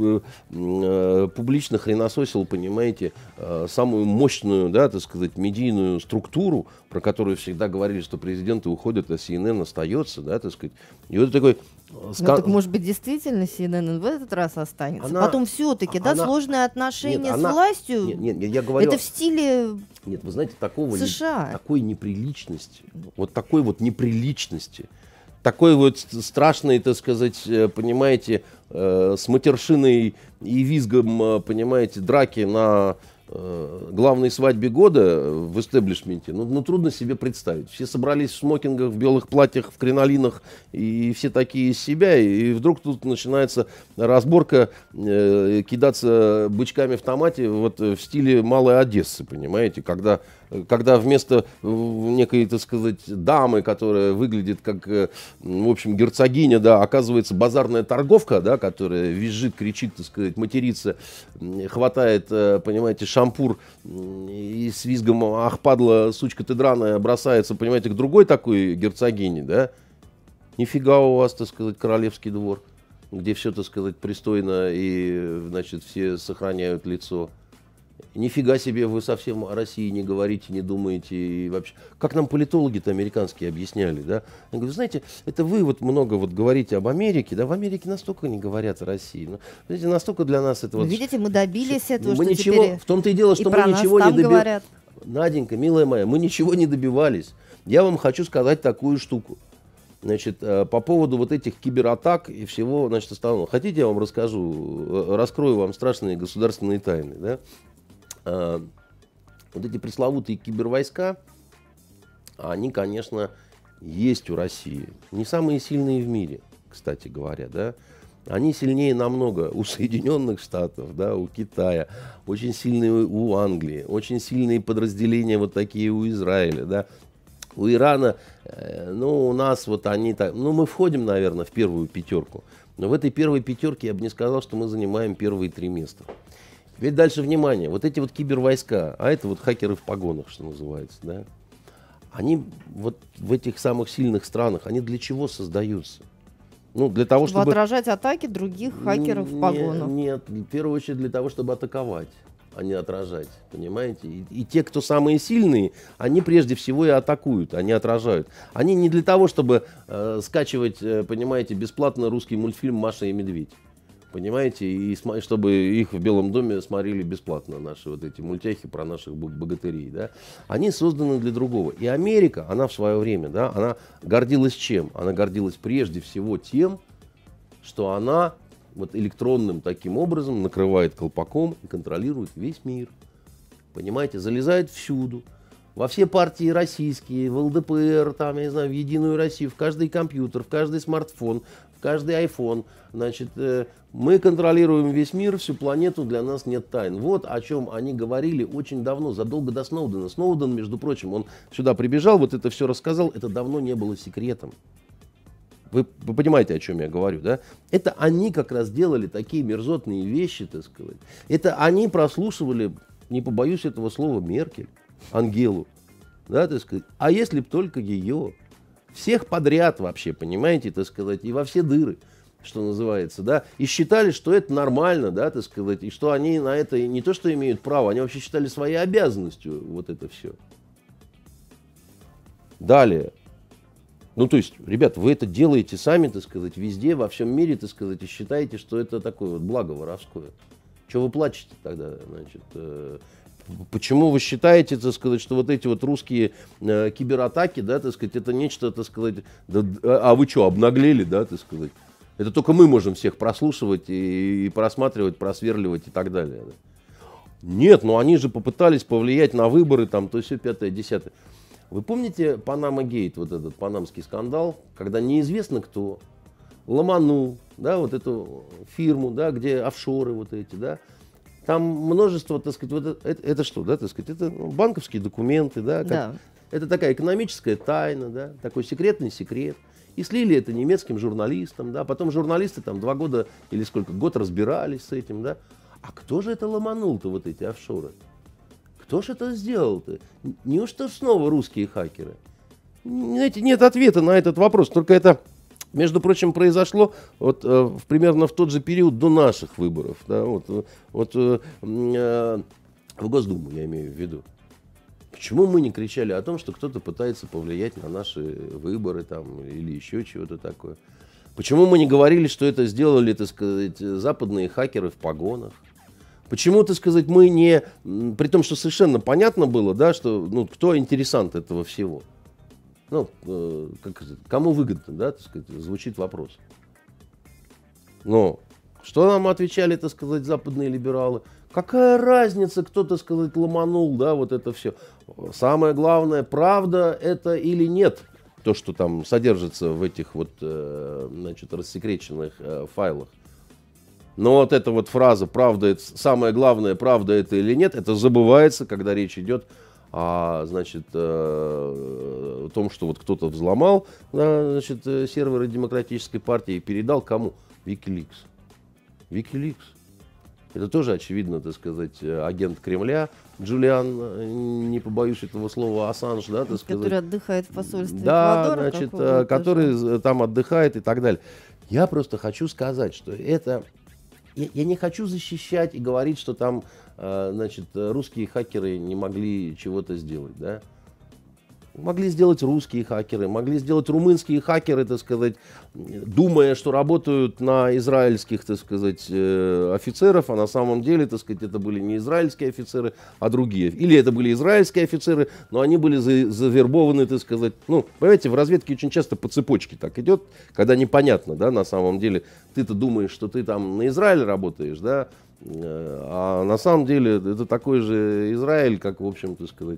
публично хренососил, понимаете, самую мощную, да, так сказать, медийную структуру, про которую всегда говорили, что президенты уходят, а CNN остается, да, так сказать. И вот такой... Ну, так, может быть, действительно CNN в этот раз останется? Потом все-таки, да, сложные отношения с властью, я говорю, это в стиле нет, вы знаете, США. Такой неприличности, вот такой вот неприличности, такой вот страшной, так сказать, понимаете, с матершиной и визгом, понимаете, драки на главной свадьбе года в истеблишменте, ну, трудно себе представить. Все собрались в смокингах, в белых платьях, в кринолинах, и все такие из себя, и вдруг тут начинается разборка, кидаться бычками в томате вот в стиле Малой Одессы, понимаете, когда вместо некой, так сказать, дамы, которая выглядит как, в общем, герцогиня, да, оказывается базарная торговка, да, которая визжит, кричит, так сказать, матерится, хватает, понимаете, шампур и с визгом «ах, падла, сучка ты драная», бросается, понимаете, к другой такой герцогине, да. Нифига у вас, так сказать, королевский двор, где все, так сказать, пристойно и, значит, все сохраняют лицо. Нифига себе, вы совсем о России не говорите, не думаете. И вообще, как нам политологи-то американские объясняли, да? Я говорю, знаете, это вы вот много вот говорите об Америке, да? В Америке настолько не говорят о России. Но, знаете, настолько для нас это вот... Видите, мы добились этого, мы что ничего, теперь в том-то и дело, что и мы ничего не добивались. Наденька, милая моя, мы ничего не добивались. Я вам хочу сказать такую штуку. Значит, по поводу вот этих кибератак и всего, значит, остального. Хотите, я вам расскажу, раскрою вам страшные государственные тайны, да? Вот эти пресловутые кибервойска, они, конечно, есть у России. Не самые сильные в мире, кстати говоря, да? Они сильнее намного у Соединенных Штатов, да, у Китая, очень сильные у Англии, очень сильные подразделения вот такие у Израиля, да. У Ирана, ну, у нас вот они так, ну, мы входим, наверное, в первую пятерку, но в этой первой пятерке я бы не сказал, что мы занимаем первые 3 места. Теперь дальше, внимание, вот эти вот кибервойска, а это вот хакеры в погонах, что называется, да, они вот в этих самых сильных странах, они для чего создаются? Ну, для того, чтобы отражать атаки других хакеров в погонах. Нет, в первую очередь для того, чтобы атаковать, а не отражать, понимаете? И те, кто самые сильные, они прежде всего и атакуют, они отражают. Они не для того, чтобы скачивать, понимаете, бесплатно русский мультфильм «Маша и медведь». Понимаете, и чтобы их в Белом доме смотрели бесплатно, наши вот эти мультяхи про наших богатырей, да, они созданы для другого. И Америка, она в свое время, да, она гордилась чем? Она гордилась прежде всего тем, что она вот электронным таким образом накрывает колпаком и контролирует весь мир. Понимаете, залезает всюду. Во все партии российские, в ЛДПР, там, я не знаю, в Единую Россию, в каждый компьютер, в каждый смартфон, в каждый iPhone. Значит, мы контролируем весь мир, всю планету, для нас нет тайн. Вот о чем они говорили очень давно, задолго до Сноудена. Сноуден, между прочим, он сюда прибежал, вот это все рассказал, это давно не было секретом. Вы понимаете, о чем я говорю, да? Это они как раз делали такие мерзотные вещи, так сказать. Это они прослушивали, не побоюсь этого слова, Меркель, Ангелу, да, так сказать. А если б только ее, всех подряд вообще, понимаете, так сказать, и во все дыры, что называется, да, и считали, что это нормально, да, так сказать, и что они на это не то что имеют право, они вообще считали своей обязанностью вот это все. Далее. Ну, то есть, ребят, вы это делаете сами, так сказать, везде, во всем мире, так сказать, и считаете, что это такое вот благо воровское. Чего вы плачете тогда, значит? Почему вы считаете, так сказать, что вот эти вот русские кибератаки, да, так сказать, это нечто, так сказать, да, а вы что, обнаглели, да, так сказать? Это только мы можем всех прослушивать и просматривать, просверливать и так далее. Да? Нет, ну они же попытались повлиять на выборы, там, то все, 5-е, 10-е. Вы помните Панама Гейт, вот этот панамский скандал, когда неизвестно кто ломанул, да, вот эту фирму, да, где офшоры вот эти, да, там множество, так сказать, вот это что, да, так сказать, это банковские документы, да, Да. Это такая экономическая тайна, да, такой секретный секрет. И слили это немецким журналистам, да, потом журналисты там 2 года или сколько, год разбирались с этим, да. А кто же это ломанул-то, вот эти офшоры? Кто же это сделал-то? Неужто снова русские хакеры? Знаете, нет ответа на этот вопрос. Только это, между прочим, произошло вот, примерно в тот же период до наших выборов. Да, в Госдуму, я имею в виду. Почему мы не кричали о том, что кто-то пытается повлиять на наши выборы там, или еще чего-то такое? Почему мы не говорили, что это сделали, так сказать, западные хакеры в погонах? Почему, так сказать, мы не... При том, что совершенно понятно было, да, что ну, кто интересант этого всего. Ну, кому выгодно, да, так сказать, звучит вопрос. Но что нам отвечали, так сказать, западные либералы? Какая разница, кто, так сказать, ломанул, да, вот это все. Самое главное, правда это или нет, то, что там содержится в этих вот, значит, рассекреченных файлах. Но вот эта вот фраза «правда, это, самое главное, правда это или нет», это забывается, когда речь идет о, значит, о том, что вот кто-то взломал, значит, серверы Демократической партии и передал кому? Wikileaks. Wikileaks. Это тоже, очевидно, так сказать, агент Кремля, Джулиан, не побоюсь этого слова, Ассанж, да, так сказать. Который отдыхает в посольстве да, Эквадора. Значит, который там отдыхает и так далее. Я просто хочу сказать, что это... Я не хочу защищать и говорить, что там, значит, русские хакеры не могли чего-то сделать, да. Могли сделать русские хакеры, могли сделать румынские хакеры, так сказать, думая, что работают на израильских, так сказать, офицеров, а на самом деле, так сказать, это были не израильские офицеры, а другие. Или это были израильские офицеры, но они были завербованы, так сказать. Ну, понимаете, в разведке очень часто по цепочке так идет, когда непонятно, да, на самом деле. Ты-то думаешь, что ты там на Израиль работаешь, да, а на самом деле это такой же Израиль, как, в общем, так сказать.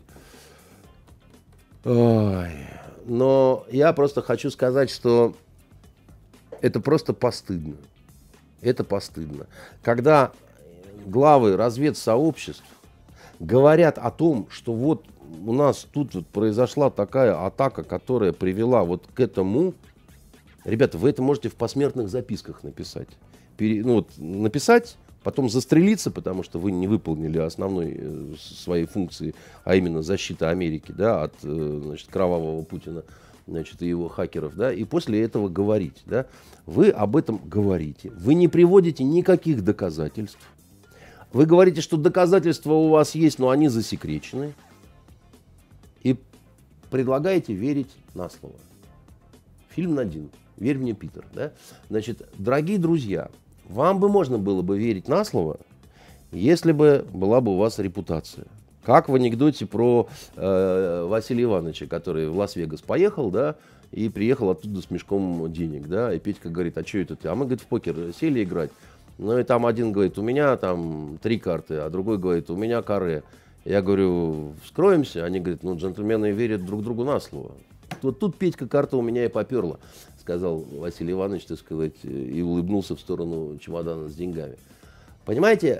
Ой. Но я просто хочу сказать, что это просто постыдно. Это постыдно. Когда главы разведсообществ говорят о том, что вот у нас тут вот произошла такая атака, которая привела вот к этому. Ребята, вы это можете в посмертных записках написать. Написать, потом застрелиться, потому что вы не выполнили основной своей функции, а именно защита Америки, да, от, значит, кровавого Путина, значит, и его хакеров, да, и после этого говорить, да. Вы об этом говорите. Вы не приводите никаких доказательств. Вы говорите, что доказательства у вас есть, но они засекречены. И предлагаете верить на слово. Фильм один. «Верь мне, Питер». Да? Значит, дорогие друзья, вам бы можно было бы верить на слово, если бы была бы у вас репутация. Как в анекдоте про Василия Ивановича, который в Лас-Вегас поехал, да, и приехал оттуда с мешком денег, да, и Петька говорит, а что это ты? А мы, говорит, в покер сели играть. Ну и там один говорит, у меня там 3 карты, а другой говорит, у меня каре. Я говорю, вскроемся? Они говорят, ну джентльмены верят друг другу на слово. Вот тут, Петька, карта у меня и поперла, сказал Василий Иванович, так сказать, и улыбнулся в сторону чемодана с деньгами. Понимаете,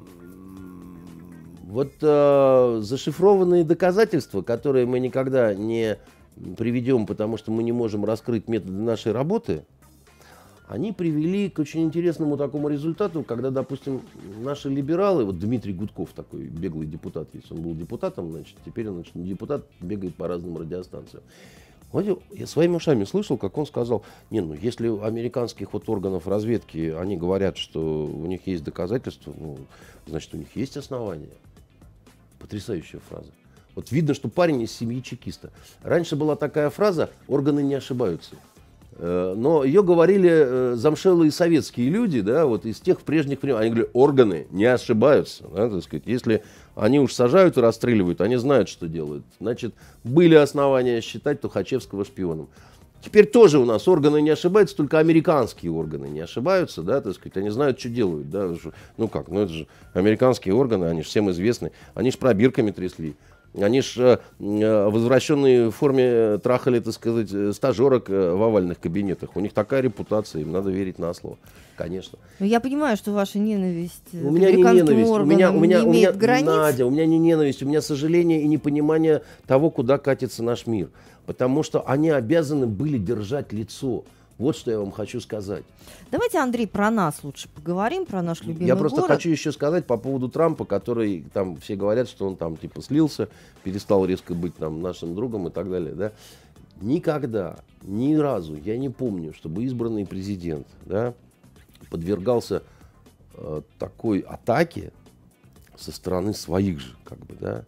зашифрованные доказательства, которые мы никогда не приведем, потому что мы не можем раскрыть методы нашей работы, они привели к очень интересному такому результату, когда, допустим, наши либералы, вот Дмитрий Гудков, такой беглый депутат есть, он был депутатом, значит, теперь он, значит, не депутат, бегает по разным радиостанциям. Вот я своими ушами слышал, как он сказал, если у американских вот органов разведки, они говорят, что у них есть доказательства, значит, у них есть основания. Потрясающая фраза. Вот видно, что парень из семьи чекиста. Раньше была такая фраза «органы не ошибаются». Но ее говорили замшелые советские люди, да, вот из тех прежних времен. Они говорят, органы не ошибаются. Да, так сказать. Если они уж сажают и расстреливают, они знают, что делают. Значит, были основания считать Тухачевского шпионом. Теперь тоже у нас органы не ошибаются, только американские органы не ошибаются, да, так сказать, они знают, что делают. Да. Это же американские органы, они же всем известны, они же пробирками трясли. Они ж в возвращенной форме трахали, так сказать, стажерок в овальных кабинетах. У них такая репутация, им надо верить на слово. Конечно. Но я понимаю, что ваша ненависть к американским органам не имеет границ. Надя, у меня не ненависть, у меня сожаление и непонимание того, куда катится наш мир. Потому что они обязаны были держать лицо. Вот что я вам хочу сказать. Давайте, Андрей, про нас лучше поговорим, про наш любимый Я просто город. хочу еще сказать по поводу Трампа, который там все говорят, что он там типа слился, перестал резко быть там нашим другом и так далее. Да? Никогда, ни разу я не помню, чтобы избранный президент, да, подвергался такой атаке со стороны своих же, как бы, да.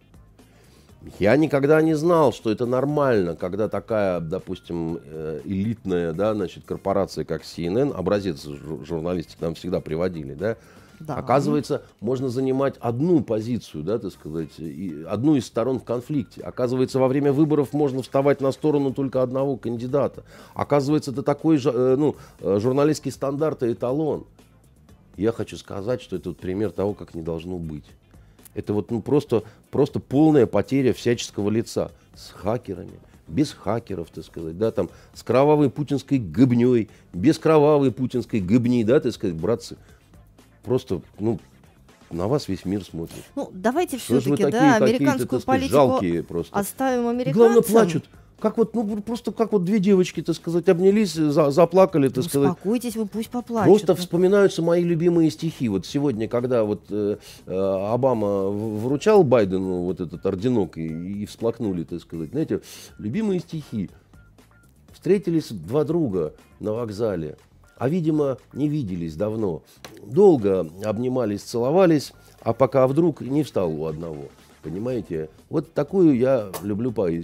Я никогда не знал, что это нормально, когда такая, допустим, элитная, да, значит, корпорация, как CNN, образец журналистики нам всегда приводили, да, да. Оказывается, можно занимать одну позицию, да, так сказать, одну из сторон в конфликте. Оказывается, во время выборов можно вставать на сторону только одного кандидата. Оказывается, это такой же, журналистский стандарт и эталон. Я хочу сказать, что это вот пример того, как не должно быть. Это вот просто полная потеря всяческого лица. С хакерами, без хакеров, так сказать, да, там, с кровавой путинской гыбней, без кровавой путинской гыбни, да, так сказать, братцы. Просто, на вас весь мир смотрит. Давайте все-таки, да, американскую политику жалкие просто. Оставим американцам. Главное, плачут. Как вот, просто как вот две девочки, так сказать, обнялись, заплакали, так сказать. Успокойтесь вы, пусть поплачут. Просто вспоминаются мои любимые стихи. Вот сегодня, когда вот Обама вручал Байдену вот этот орденок и всплакнули, так сказать, знаете, любимые стихи. Встретились два друга на вокзале, а, видимо, не виделись давно. Долго обнимались, целовались, а пока вдруг не встал у одного. Понимаете? Вот такую я люблю поэзию.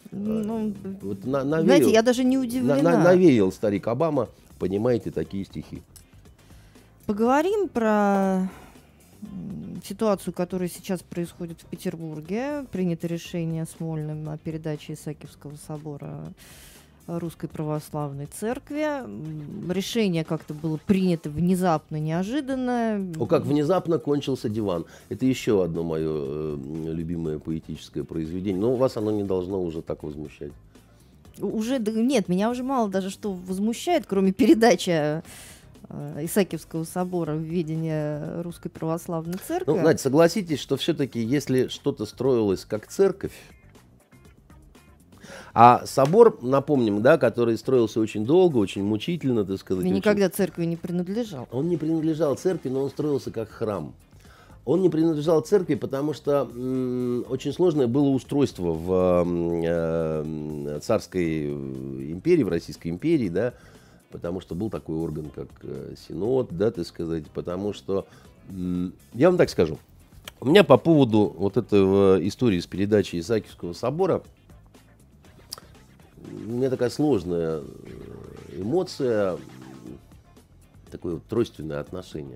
Ну, Вот знаете, я даже не удивлена. навеял старик Обама, понимаете, такие стихи. Поговорим про ситуацию, которая сейчас происходит в Петербурге. Принято решение Смольным о передаче Исаакиевского собора Русской Православной Церкви. Решение как-то было принято внезапно, неожиданно. О, как внезапно кончился диван. Это еще одно мое любимое поэтическое произведение. Но вас оно не должно уже так возмущать. Нет, меня уже мало даже что возмущает, кроме передачи Исаакиевского собора в ведение Русской Православной Церкви. Ну, Надя, согласитесь, что все-таки, если что-то строилось как церковь, а собор, напомним, да, который строился очень долго, очень мучительно, так сказать. И никогда церкви не принадлежал. Он не принадлежал церкви, но он строился как храм. Он не принадлежал церкви, потому что очень сложное было устройство в царской империи, в Российской империи, да, потому что был такой орган, как Синод, да, так сказать, потому что, я вам так скажу, у меня по поводу вот этой истории с передачей Исаакиевского собора, у меня такая сложная эмоция, такое вот тройственное отношение.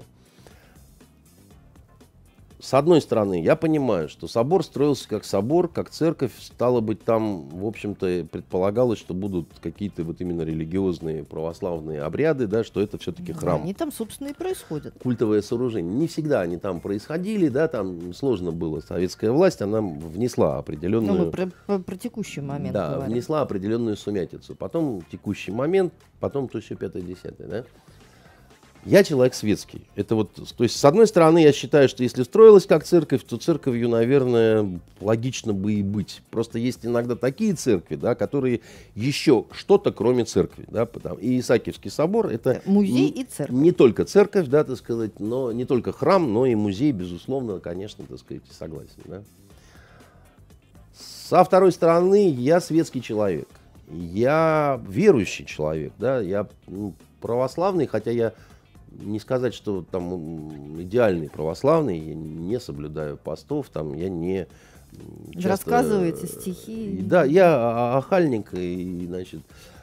С одной стороны, я понимаю, что собор строился как собор, как церковь. Стало быть, там, в общем-то, предполагалось, что будут какие-то вот именно религиозные православные обряды, да, что это все-таки храм. Они там, собственно, и происходят. Культовое сооружение. Не всегда они там происходили, да, там сложно было. Советская власть, она внесла определенную... Ну, мы про текущий момент говорим. Внесла определенную сумятицу. Потом текущий момент, потом то все 5-10, да. Я человек светский. Это вот, то есть, с одной стороны, я считаю, что если строилась как церковь, то церковью, наверное, логично бы и быть. Просто есть иногда такие церкви, да, которые еще что-то кроме церкви. Да, и Исаакиевский собор — это музей и церковь. Не только церковь, да, так сказать, но не только храм, но и музей, безусловно, конечно, так сказать, согласен. Да. Со второй стороны, я светский человек. Я верующий человек. Да, я православный, хотя я... Не сказать, что там идеальный православный, я не соблюдаю постов, там я не часто... Рассказываете стихи. Да, я ахальник, и, значит,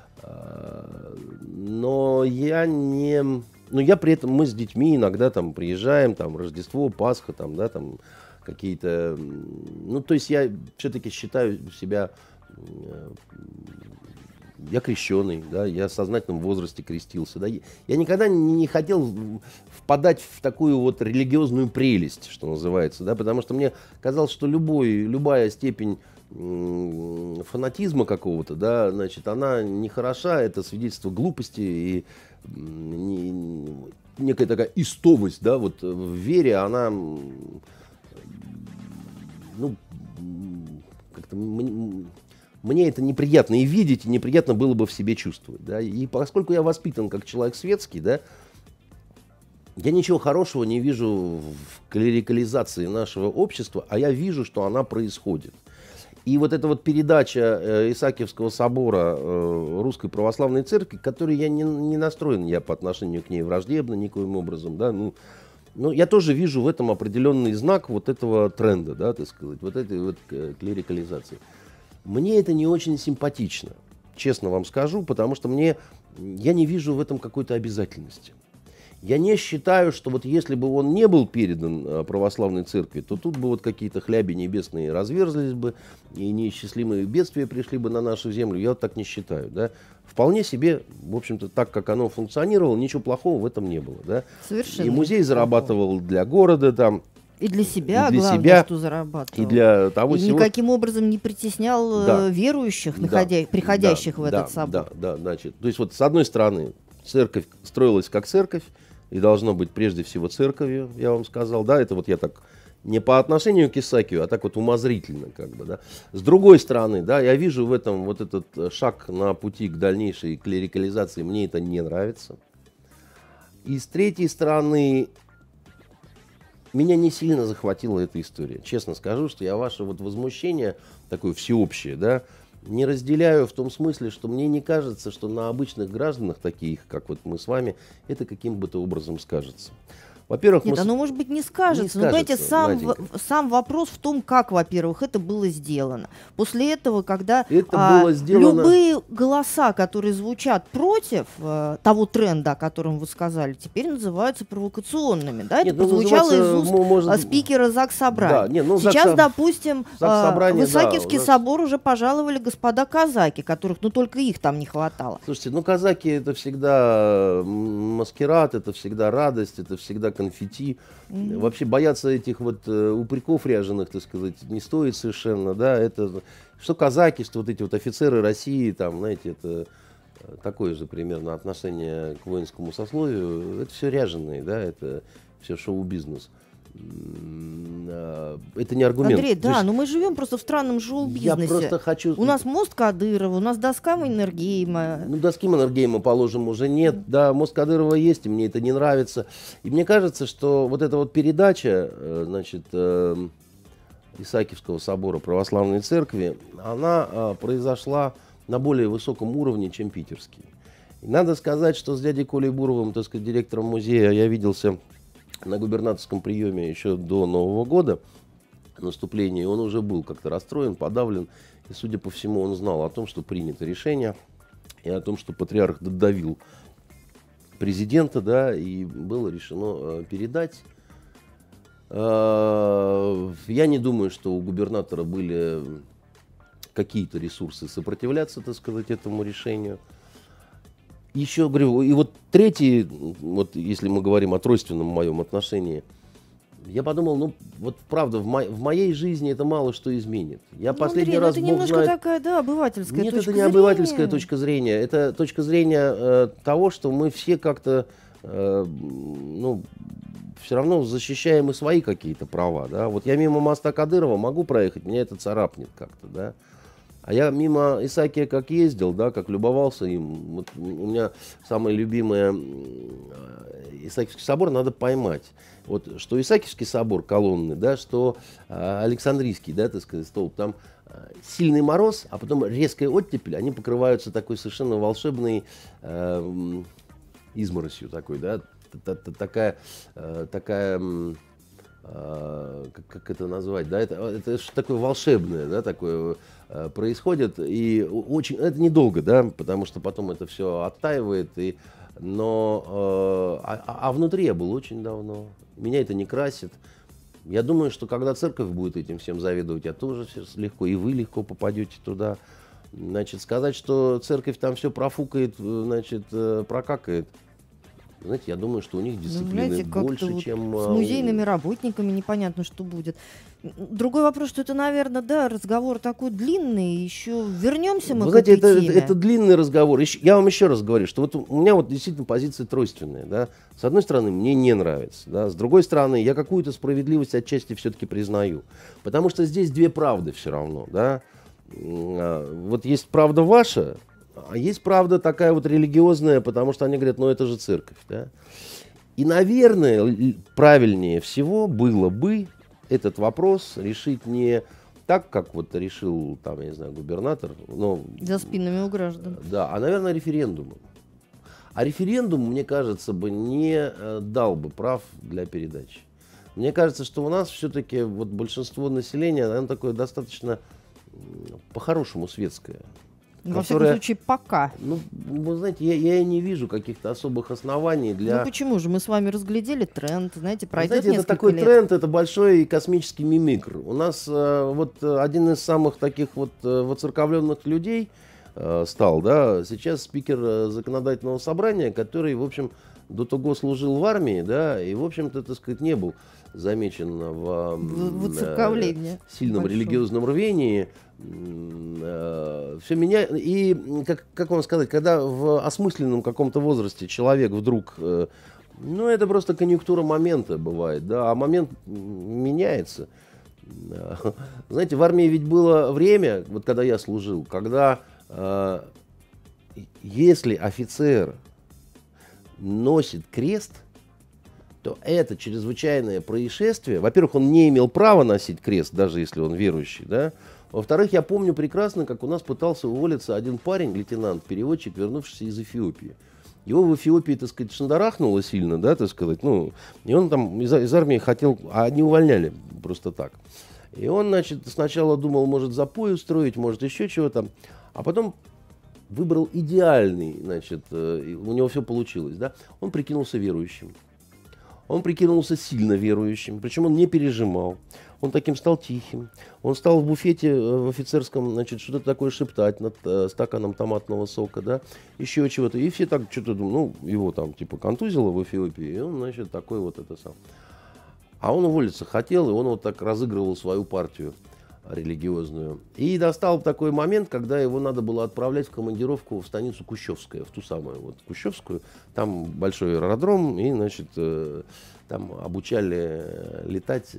но я не... Но я при этом, мы с детьми иногда там приезжаем, там Рождество, Пасха, там, да, там какие-то... Ну, то есть я все-таки считаю себя... Я крещеный, да, я в сознательном возрасте крестился. Да. Я никогда не хотел впадать в такую вот религиозную прелесть, что называется, да, потому что мне казалось, что любая степень фанатизма какого-то, да, значит, она не хороша, это свидетельство глупости и некая такая истовость, да, вот в вере, она, ну, как-то... Мне это неприятно и видеть, и неприятно было бы в себе чувствовать. Да? И поскольку я воспитан как человек светский, да, я ничего хорошего не вижу в клерикализации нашего общества, а я вижу, что она происходит. И вот эта вот передача Исаакиевского собора Русской Православной Церкви, к которой я не настроен, я по отношению к ней враждебно никоим образом, да, ну, я тоже вижу в этом определенный знак вот этого тренда, да, так сказать, вот этой вот клерикализации. Мне это не очень симпатично, честно вам скажу, потому что я не вижу в этом какой-то обязательности. Я не считаю, что вот если бы он не был передан православной церкви, то тут бы вот какие-то хляби небесные разверзлись бы, и неисчислимые бедствия пришли бы на нашу землю. Я вот так не считаю. Да? Вполне себе, в общем-то, так как оно функционировало, ничего плохого в этом не было. Да? Совершенно. И музей зарабатывал для города там. И для себя, и для главное, себя, что зарабатывал. И для того и никаким образом не притеснял верующих, приходящих в этот собор. Да, значит. То есть вот с одной стороны церковь строилась как церковь, и должно быть прежде всего церковью, я вам сказал. Да, это вот я так не по отношению к Исаакию, а так вот умозрительно как бы, да. С другой стороны, да, я вижу в этом вот этот шаг на пути к дальнейшей клерикализации, мне это не нравится. И с третьей стороны... Меня не сильно захватила эта история. Честно скажу, что я ваше вот возмущение, такое всеобщее, да, не разделяю в том смысле, что мне не кажется, что на обычных гражданах, таких, как вот мы с вами, это каким бы то образом скажется. Во-первых, Нет, оно, может быть, не скажется. Но, понимаете, сам вопрос в том, как, во-первых, это было сделано. После этого, когда было сделано... любые голоса, которые звучат против того тренда, о котором вы сказали, теперь называются провокационными. Да? Это прозвучало из уст спикера Заксобрания. Да, сейчас, допустим, в Исаакиевский собор уже пожаловали господа казаки, которых, только их там не хватало. Слушайте, казаки — это всегда маскирад, это всегда радость, это всегда конфетти. Вообще бояться этих упреков ряженых, так сказать, не стоит совершенно, да, это что казаки, что эти офицеры России, там, знаете, это такое же примерно отношение к воинскому сословию, это все ряженые, да, это все шоу-бизнес. Это не аргумент. Андрей, да, но мы живем просто в странном шоу-бизнесе. Я просто хочу... У нас мост Кадырова, у нас доска Маннергейма. Доски Маннергейма, положим, уже нет. Да, мост Кадырова есть, и мне это не нравится. И мне кажется, что эта передача, значит, Исаакиевского собора Православной Церкви, она произошла на более высоком уровне, чем питерский. И надо сказать, что с дядей Колей Буровым, так сказать, директором музея, я виделся на губернаторском приеме еще до Нового года, наступления, он уже был как-то расстроен, подавлен. И, судя по всему, он знал о том, что принято решение, и о том, что патриарх додавил президента, да, и было решено передать. Я не думаю, что у губернатора были какие-то ресурсы сопротивляться, так сказать, этому решению. Еще говорю, и третий, если мы говорим о тройственном моем отношении, я подумал, правда, в моей жизни это мало что изменит. Я последний раз это немножко такая, да, обывательская точка зрения. Нет, это не обывательская точка зрения. Это точка зрения того, что мы все как-то, все равно защищаем и свои какие-то права. Да? Я мимо моста Кадырова могу проехать, меня это царапнет как-то, да. А я мимо Исаакия как ездил, да, как любовался им. У меня самое любимое Исаакиевский собор надо поймать. Что Исаакиевский собор, колонны, да, что Александрийский, да, так сказать, столб, там сильный мороз, а потом резкая оттепель, они покрываются такой совершенно волшебной изморосью такой, да, такая как это назвать, да, это что такое волшебное, да, такое происходит, и очень, это недолго, да, потому что потом это все оттаивает, но внутри я был очень давно, меня это не красит. Я думаю, что когда церковь будет этим всем заведовать, я тоже легко, и вы легко попадете туда. Значит, сказать, что церковь там все профукает, значит, прокакает. Знаете, я думаю, что у них дисциплины больше, чем... С музейными работниками непонятно, что будет. Другой вопрос, что это, наверное, да, разговор такой длинный, еще вернемся мы к этой теме. Это длинный разговор. Я вам еще раз говорю, что у меня действительно позиция тройственная. Да? С одной стороны, мне не нравится. Да? С другой стороны, я какую-то справедливость отчасти все-таки признаю. Потому что здесь две правды все равно. Да? Есть правда ваша, а есть правда такая религиозная, потому что они говорят, это же церковь. Да? И, наверное, правильнее всего было бы этот вопрос решить не так, как решил, я не знаю, губернатор. За спинами у граждан. Да, а, наверное, референдумом. А референдум, мне кажется, не дал бы прав для передачи. Мне кажется, что у нас все-таки большинство населения, оно такое достаточно по-хорошему светское. Во всяком случае, пока. Вы знаете, я и не вижу каких-то особых оснований для... почему же? Мы с вами разглядели тренд, пройдет несколько это такой лет. Тренд, это большой космический мимикр. У нас один из самых таких воцерковленных людей стал, да, сейчас спикер законодательного собрания, который, в общем, до того служил в армии, да, и, в общем-то, так сказать, не был замечен в сильном религиозном рвении. Все меня и как вам сказать, когда в осмысленном каком-то возрасте человек вдруг, это просто конъюнктура момента бывает, да, а момент меняется. Знаете, в армии ведь было время, когда я служил, когда если офицер носит крест, то это чрезвычайное происшествие. Во-первых, он не имел права носить крест, даже если он верующий, да. Во-вторых, я помню прекрасно, как у нас пытался уволиться один парень, лейтенант, переводчик, вернувшийся из Эфиопии. Его в Эфиопии, так сказать, шандарахнуло сильно, да, так сказать, ну, и он там из армии хотел, а не увольняли просто так. И он, значит, сначала думал, может, запой устроить, может, еще чего-то, а потом выбрал идеальный, значит, у него все получилось, да, он прикинулся верующим. Он прикинулся сильно верующим, причем он не пережимал. Он таким стал тихим. Он стал в буфете в офицерском, значит, что-то такое шептать над стаканом томатного сока, да, еще чего-то. И все так что-то думают, ну, его там типа контузило в Эфиопии, и он, значит, такой вот это сам. А он уволиться хотел, и он вот так разыгрывал свою партию религиозную. И достал такой момент, когда его надо было отправлять в командировку в станицу Кущевская, в ту самую вот Кущевскую. Там большой аэродром, и, значит, там обучали летать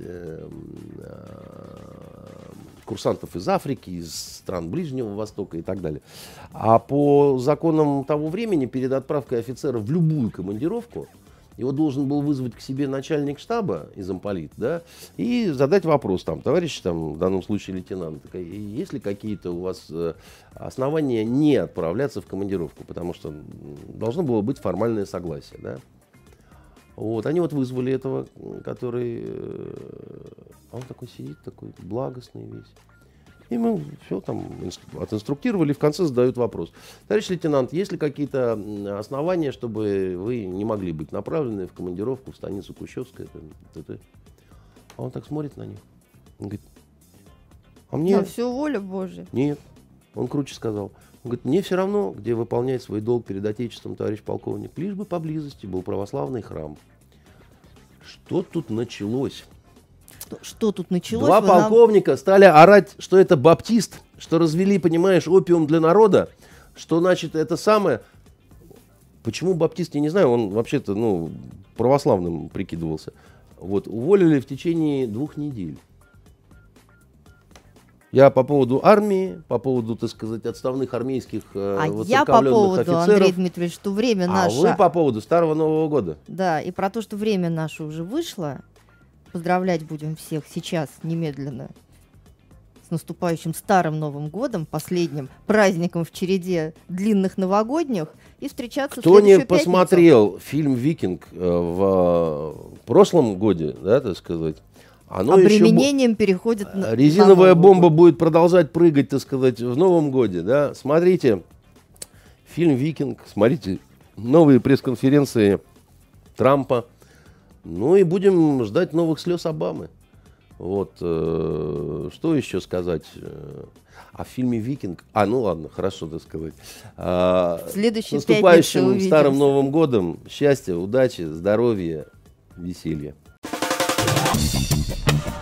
курсантов из Африки, из стран Ближнего Востока и так далее. А по законам того времени, перед отправкой офицера в любую командировку, его должен был вызвать к себе начальник штаба из замполит, да, и задать вопрос там, товарищ, там, в данном случае лейтенант, есть ли какие-то у вас основания не отправляться в командировку, потому что должно было быть формальное согласие, да. Вот, они вот вызвали этого, который, он такой сидит, такой благостный весь. И мы все там отинструктировали, в конце задают вопрос. Товарищ лейтенант, есть ли какие-то основания, чтобы вы не могли быть направлены в командировку в станицу Кущевская? А он так смотрит на них. Он говорит, а мне... На всю волю Божия. Нет. Он круче сказал. Он говорит, мне все равно, где выполнять свой долг перед Отечеством, товарищ полковник, лишь бы поблизости был православный храм. Что тут началось? Что тут началось? Два полковника стали орать, что это баптист, что развели, понимаешь, опиум для народа, что, значит, это самое... Почему баптист, я не знаю, он вообще-то, ну, православным прикидывался. Вот, уволили в течение 2 недель. Я по поводу армии, по поводу, так сказать, отставных армейских высококлассных я по поводу, офицеров. Андрей Дмитриевич, что время наше... А вы по поводу Старого Нового года. Да, и про то, что время наше уже вышло. Поздравлять будем всех сейчас, немедленно, с наступающим Старым Новым годом, последним праздником в череде длинных новогодних, и встречаться в следующую пятницу. Кто не посмотрел фильм «Викинг» в прошлом годе, да, так сказать, оно обременением переходит на резиновая бомба будет продолжать прыгать, так сказать, в Новом годе, да. Смотрите фильм «Викинг», смотрите новые пресс-конференции Трампа. Ну и будем ждать новых слез Обамы. Вот. Что еще сказать о фильме «Викинг»? Ну ладно, хорошо, так сказать. С наступающим Старым Новым годом. Счастья, удачи, здоровья, веселья.